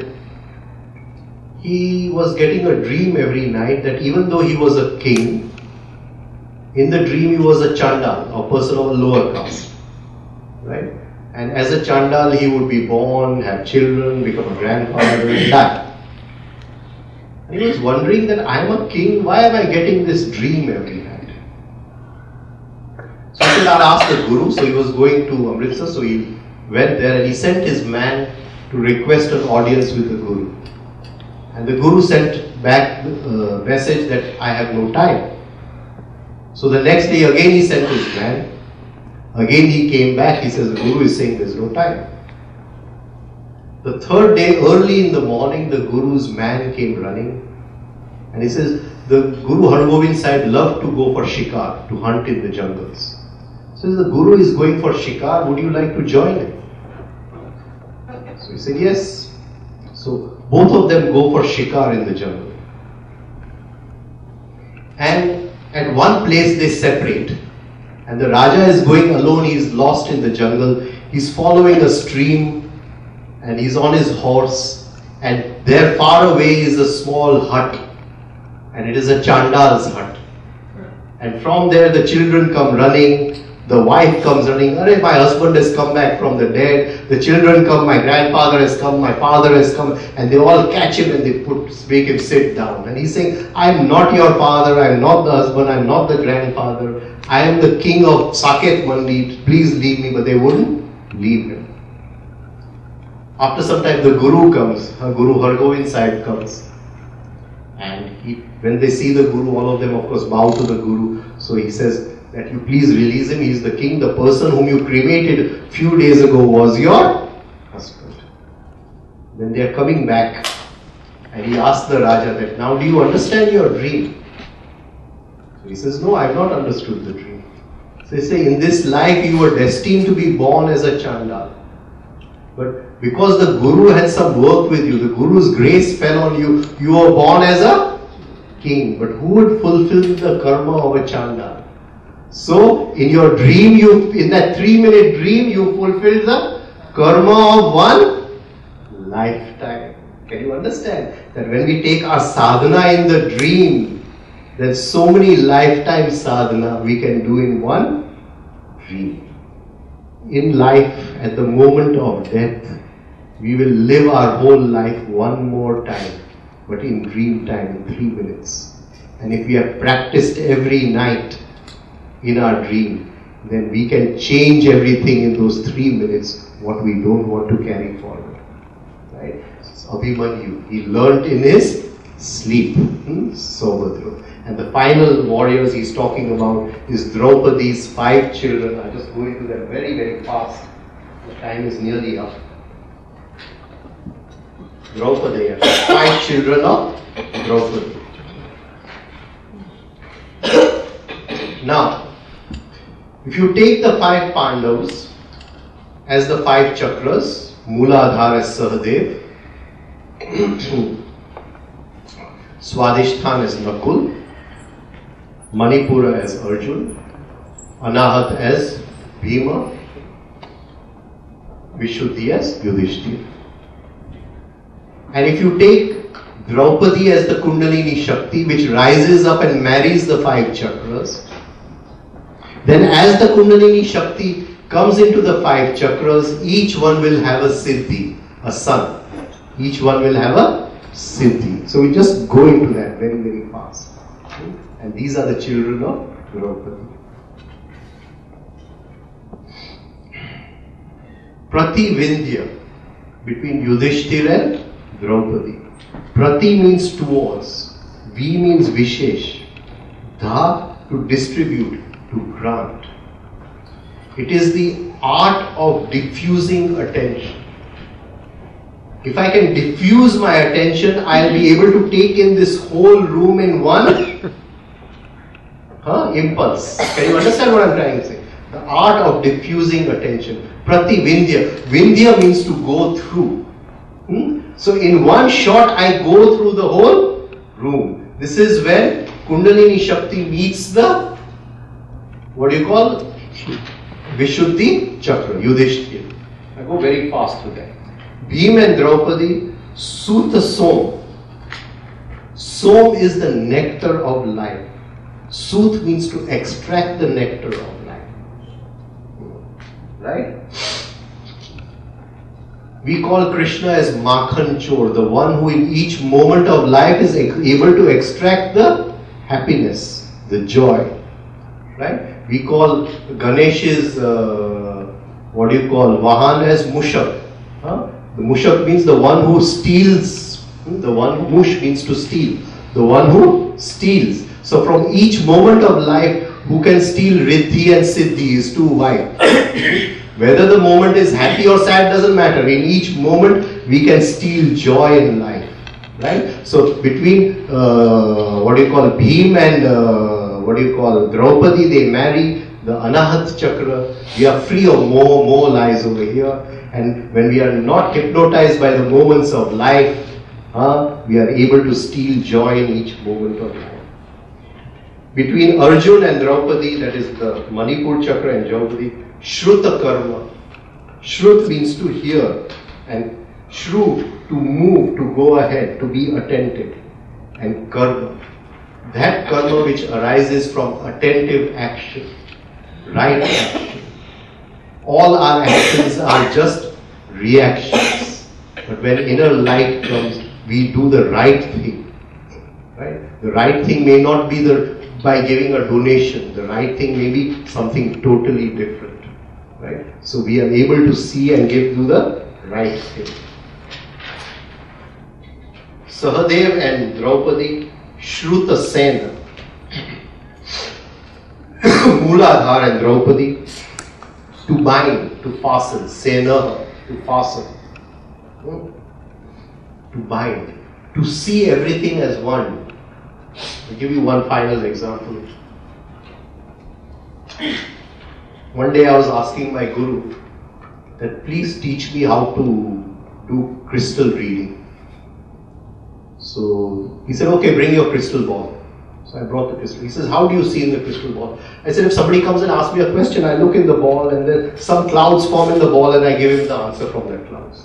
he was getting a dream every night that even though he was a king, in the dream he was a Chandal, a person of a lower caste. Right? And as a Chandal he would be born, have children, become a grandfather and die. And he was wondering that I am a king, why am I getting this dream every night? So he said, I'll ask the Guru. So he was going to Amritsar, so he went there and he sent his man to request an audience with the Guru. And the Guru sent back the message that I have no time. So the next day again he sent his man. Again he came back, he says the Guru is saying there is no time. The third day, early in the morning, the Guru's man came running, and he says, the Guru Hargobind Sahib loved to go for shikar, to hunt in the jungles. So the Guru is going for shikar, would you like to join him? So he said, yes. So both of them go for shikar in the jungle. And at one place they separate. And the Raja is going alone, he's lost in the jungle, he's following a stream and he's on his horse, and there far away is a small hut, and it is a Chandal's hut. And from there the children come running, the wife comes running, "Arey, my husband has come back from the dead," the children come, "My grandfather has come, my father has come," and they all catch him and they make him sit down. And he's saying, "I am not your father, I am not the husband, I am not the grandfather, I am the king of Saket Mandi, please leave me," but they wouldn't leave him. After some time the Guru comes, Guru Hargobind Sahib comes, and when they see the Guru, all of them of course bow to the Guru. So he says that you please release him, he is the king, the person whom you cremated few days ago was your husband. Then they are coming back and he asks the Raja that, "Now do you understand your dream?" So he says, "No, I have not understood the dream." So they say, "In this life you were destined to be born as a Chandal. But because the Guru had some work with you, the Guru's grace fell on you, you were born as a king. But who would fulfill the karma of a Chandal? So in your dream, in that 3-minute dream, you fulfilled the karma of one lifetime." Can you understand that when we take our sadhana in the dream, there's so many lifetime sadhana we can do in one dream. In life, at the moment of death, we will live our whole life one more time, but in dream time, in 3 minutes. And if we have practiced every night in our dream, then we can change everything in those 3 minutes, what we don't want to carry forward. Right? So Abhimanyu, he learnt in his sleep. Sobhadra. And the final warriors he's talking about is Draupadi's 5 children. I'll just go into them very, very fast. The time is nearly up. Draupadi, 5 children of Draupadi. Now, if you take the 5 Pandavas as the 5 chakras, Mooladhara as Sahadev, Swadhisthana as Nakul, Manipura as Arjuna, Anahat as Bhima, Vishuddhi as Yudhishthira. And if you take Draupadi as the Kundalini Shakti, which rises up and marries the 5 chakras, then as the Kundalini Shakti comes into the 5 chakras, each one will have a Siddhi, a son. Each one will have a Siddhi. So we just go into that very, very fast. And these are the children of Draupadi. Prativindya, between Yudhishthira and Draupadi. Prati means towards, V means Vishesh, Dha to distribute, to grant. It is the art of diffusing attention. If I can diffuse my attention, I'll be able to take in this whole room in one impulse. Can you understand what I'm trying to say? The art of diffusing attention. Prativindya. Vindya means to go through. So in one shot, I go through the whole room. This is when Kundalini Shakti meets the, what do you call? Vishuddhi Chakra, Yudhishthira. I go very fast with that. Bhim and Draupadi, Sutha Som. Som is the nectar of life. Sut means to extract the nectar of life. Right? We call Krishna as Makhan Chor, the one who in each moment of life is able to extract the happiness, the joy. Right? We call Ganesh's, what do you call, Vahan as Mushak. The Mushak means the one who steals. The one, Mush means to steal. The one who steals. So from each moment of life, who can steal Riddhi and Siddhi is too wide. Whether the moment is happy or sad doesn't matter. In each moment, we can steal joy in life. Right? So between, what do you call, Bhim and, what do you call, Draupadi, they marry the Anahat Chakra. We are free of more lies over here. And when we are not hypnotized by the moments of life, we are able to steal joy in each moment of life. Between Arjun and Draupadi, that is the Manipur chakra and Draupadi, Shruta karma. Shrut means to hear, and Shru to move, to go ahead, to be attentive, and karma. That karma which arises from attentive action, right action. All our actions are just reactions. But when inner light comes, we do the right thing. Right? The right thing may not be by giving a donation. The right thing may be something totally different. Right? So we are able to see and do the right thing. Sahadev and Draupadi, Shruta Sena. Mooladhar and Draupadi, to bind, to fasten. Sena, to fasten. To bind. To see everything as one. I'll give you one final example. One day I was asking my guru that please teach me how to do crystal reading. So he said, okay, bring your crystal ball. So I brought the crystal. He says, how do you see in the crystal ball? I said, if somebody comes and asks me a question, I look in the ball and then some clouds form in the ball and I give him the answer from that clouds.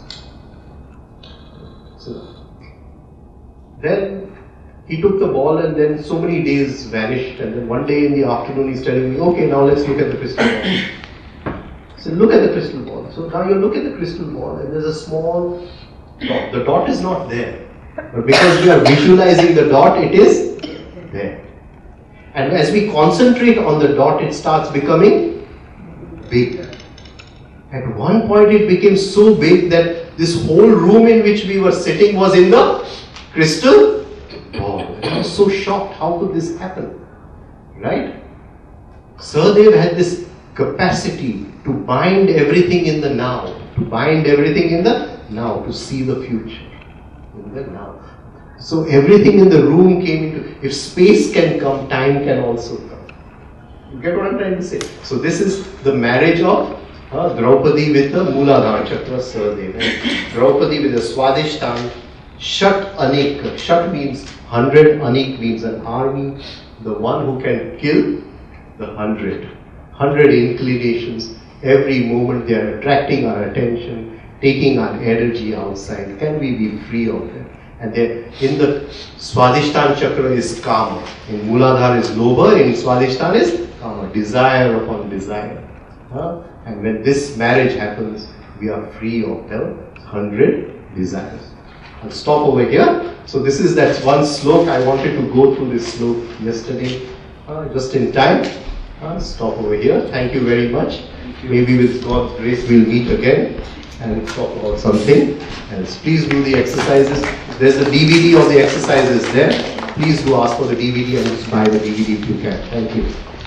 So then he took the ball and then so many days vanished, and then one day in the afternoon he's telling me, okay, now let's look at the crystal ball. I said, look at the crystal ball. So now you look at the crystal ball and there's a small dot. The dot is not there. But because we are visualizing the dot, it is there. And as we concentrate on the dot, it starts becoming big. At one point it became so big that this whole room in which we were sitting was in the crystal ball. I was so shocked, how could this happen? Right? Sahadev had this capacity to bind everything in the now, to bind everything in the now, to see the future in the now. So everything in the room came into, if space can come, time can also come. You get what I'm trying to say? So this is the marriage of Draupadi with the Mooladhara chakra, Sahadev. And Draupadi with the Swadhisthana, Shat Anek. Shat means 100, Anek means an army, the one who can kill the 100. 100 inclinations, every moment they are attracting our attention, taking our energy outside. Can we be free of them? And then in the Swadhisthana chakra is Kama. In Mooladhara is Lobha, in Swadhisthana is Kama, desire upon desire. And when this marriage happens, we are free of the 100 desires. I'll stop over here. So this is that one slok. I wanted to go through this slok yesterday, just in time. Stop over here. Thank you very much. Maybe with God's grace we'll meet again and talk about something else. Please do the exercises. There's a DVD of the exercises there. Please do ask for the DVD and buy the DVD if you can. Thank you.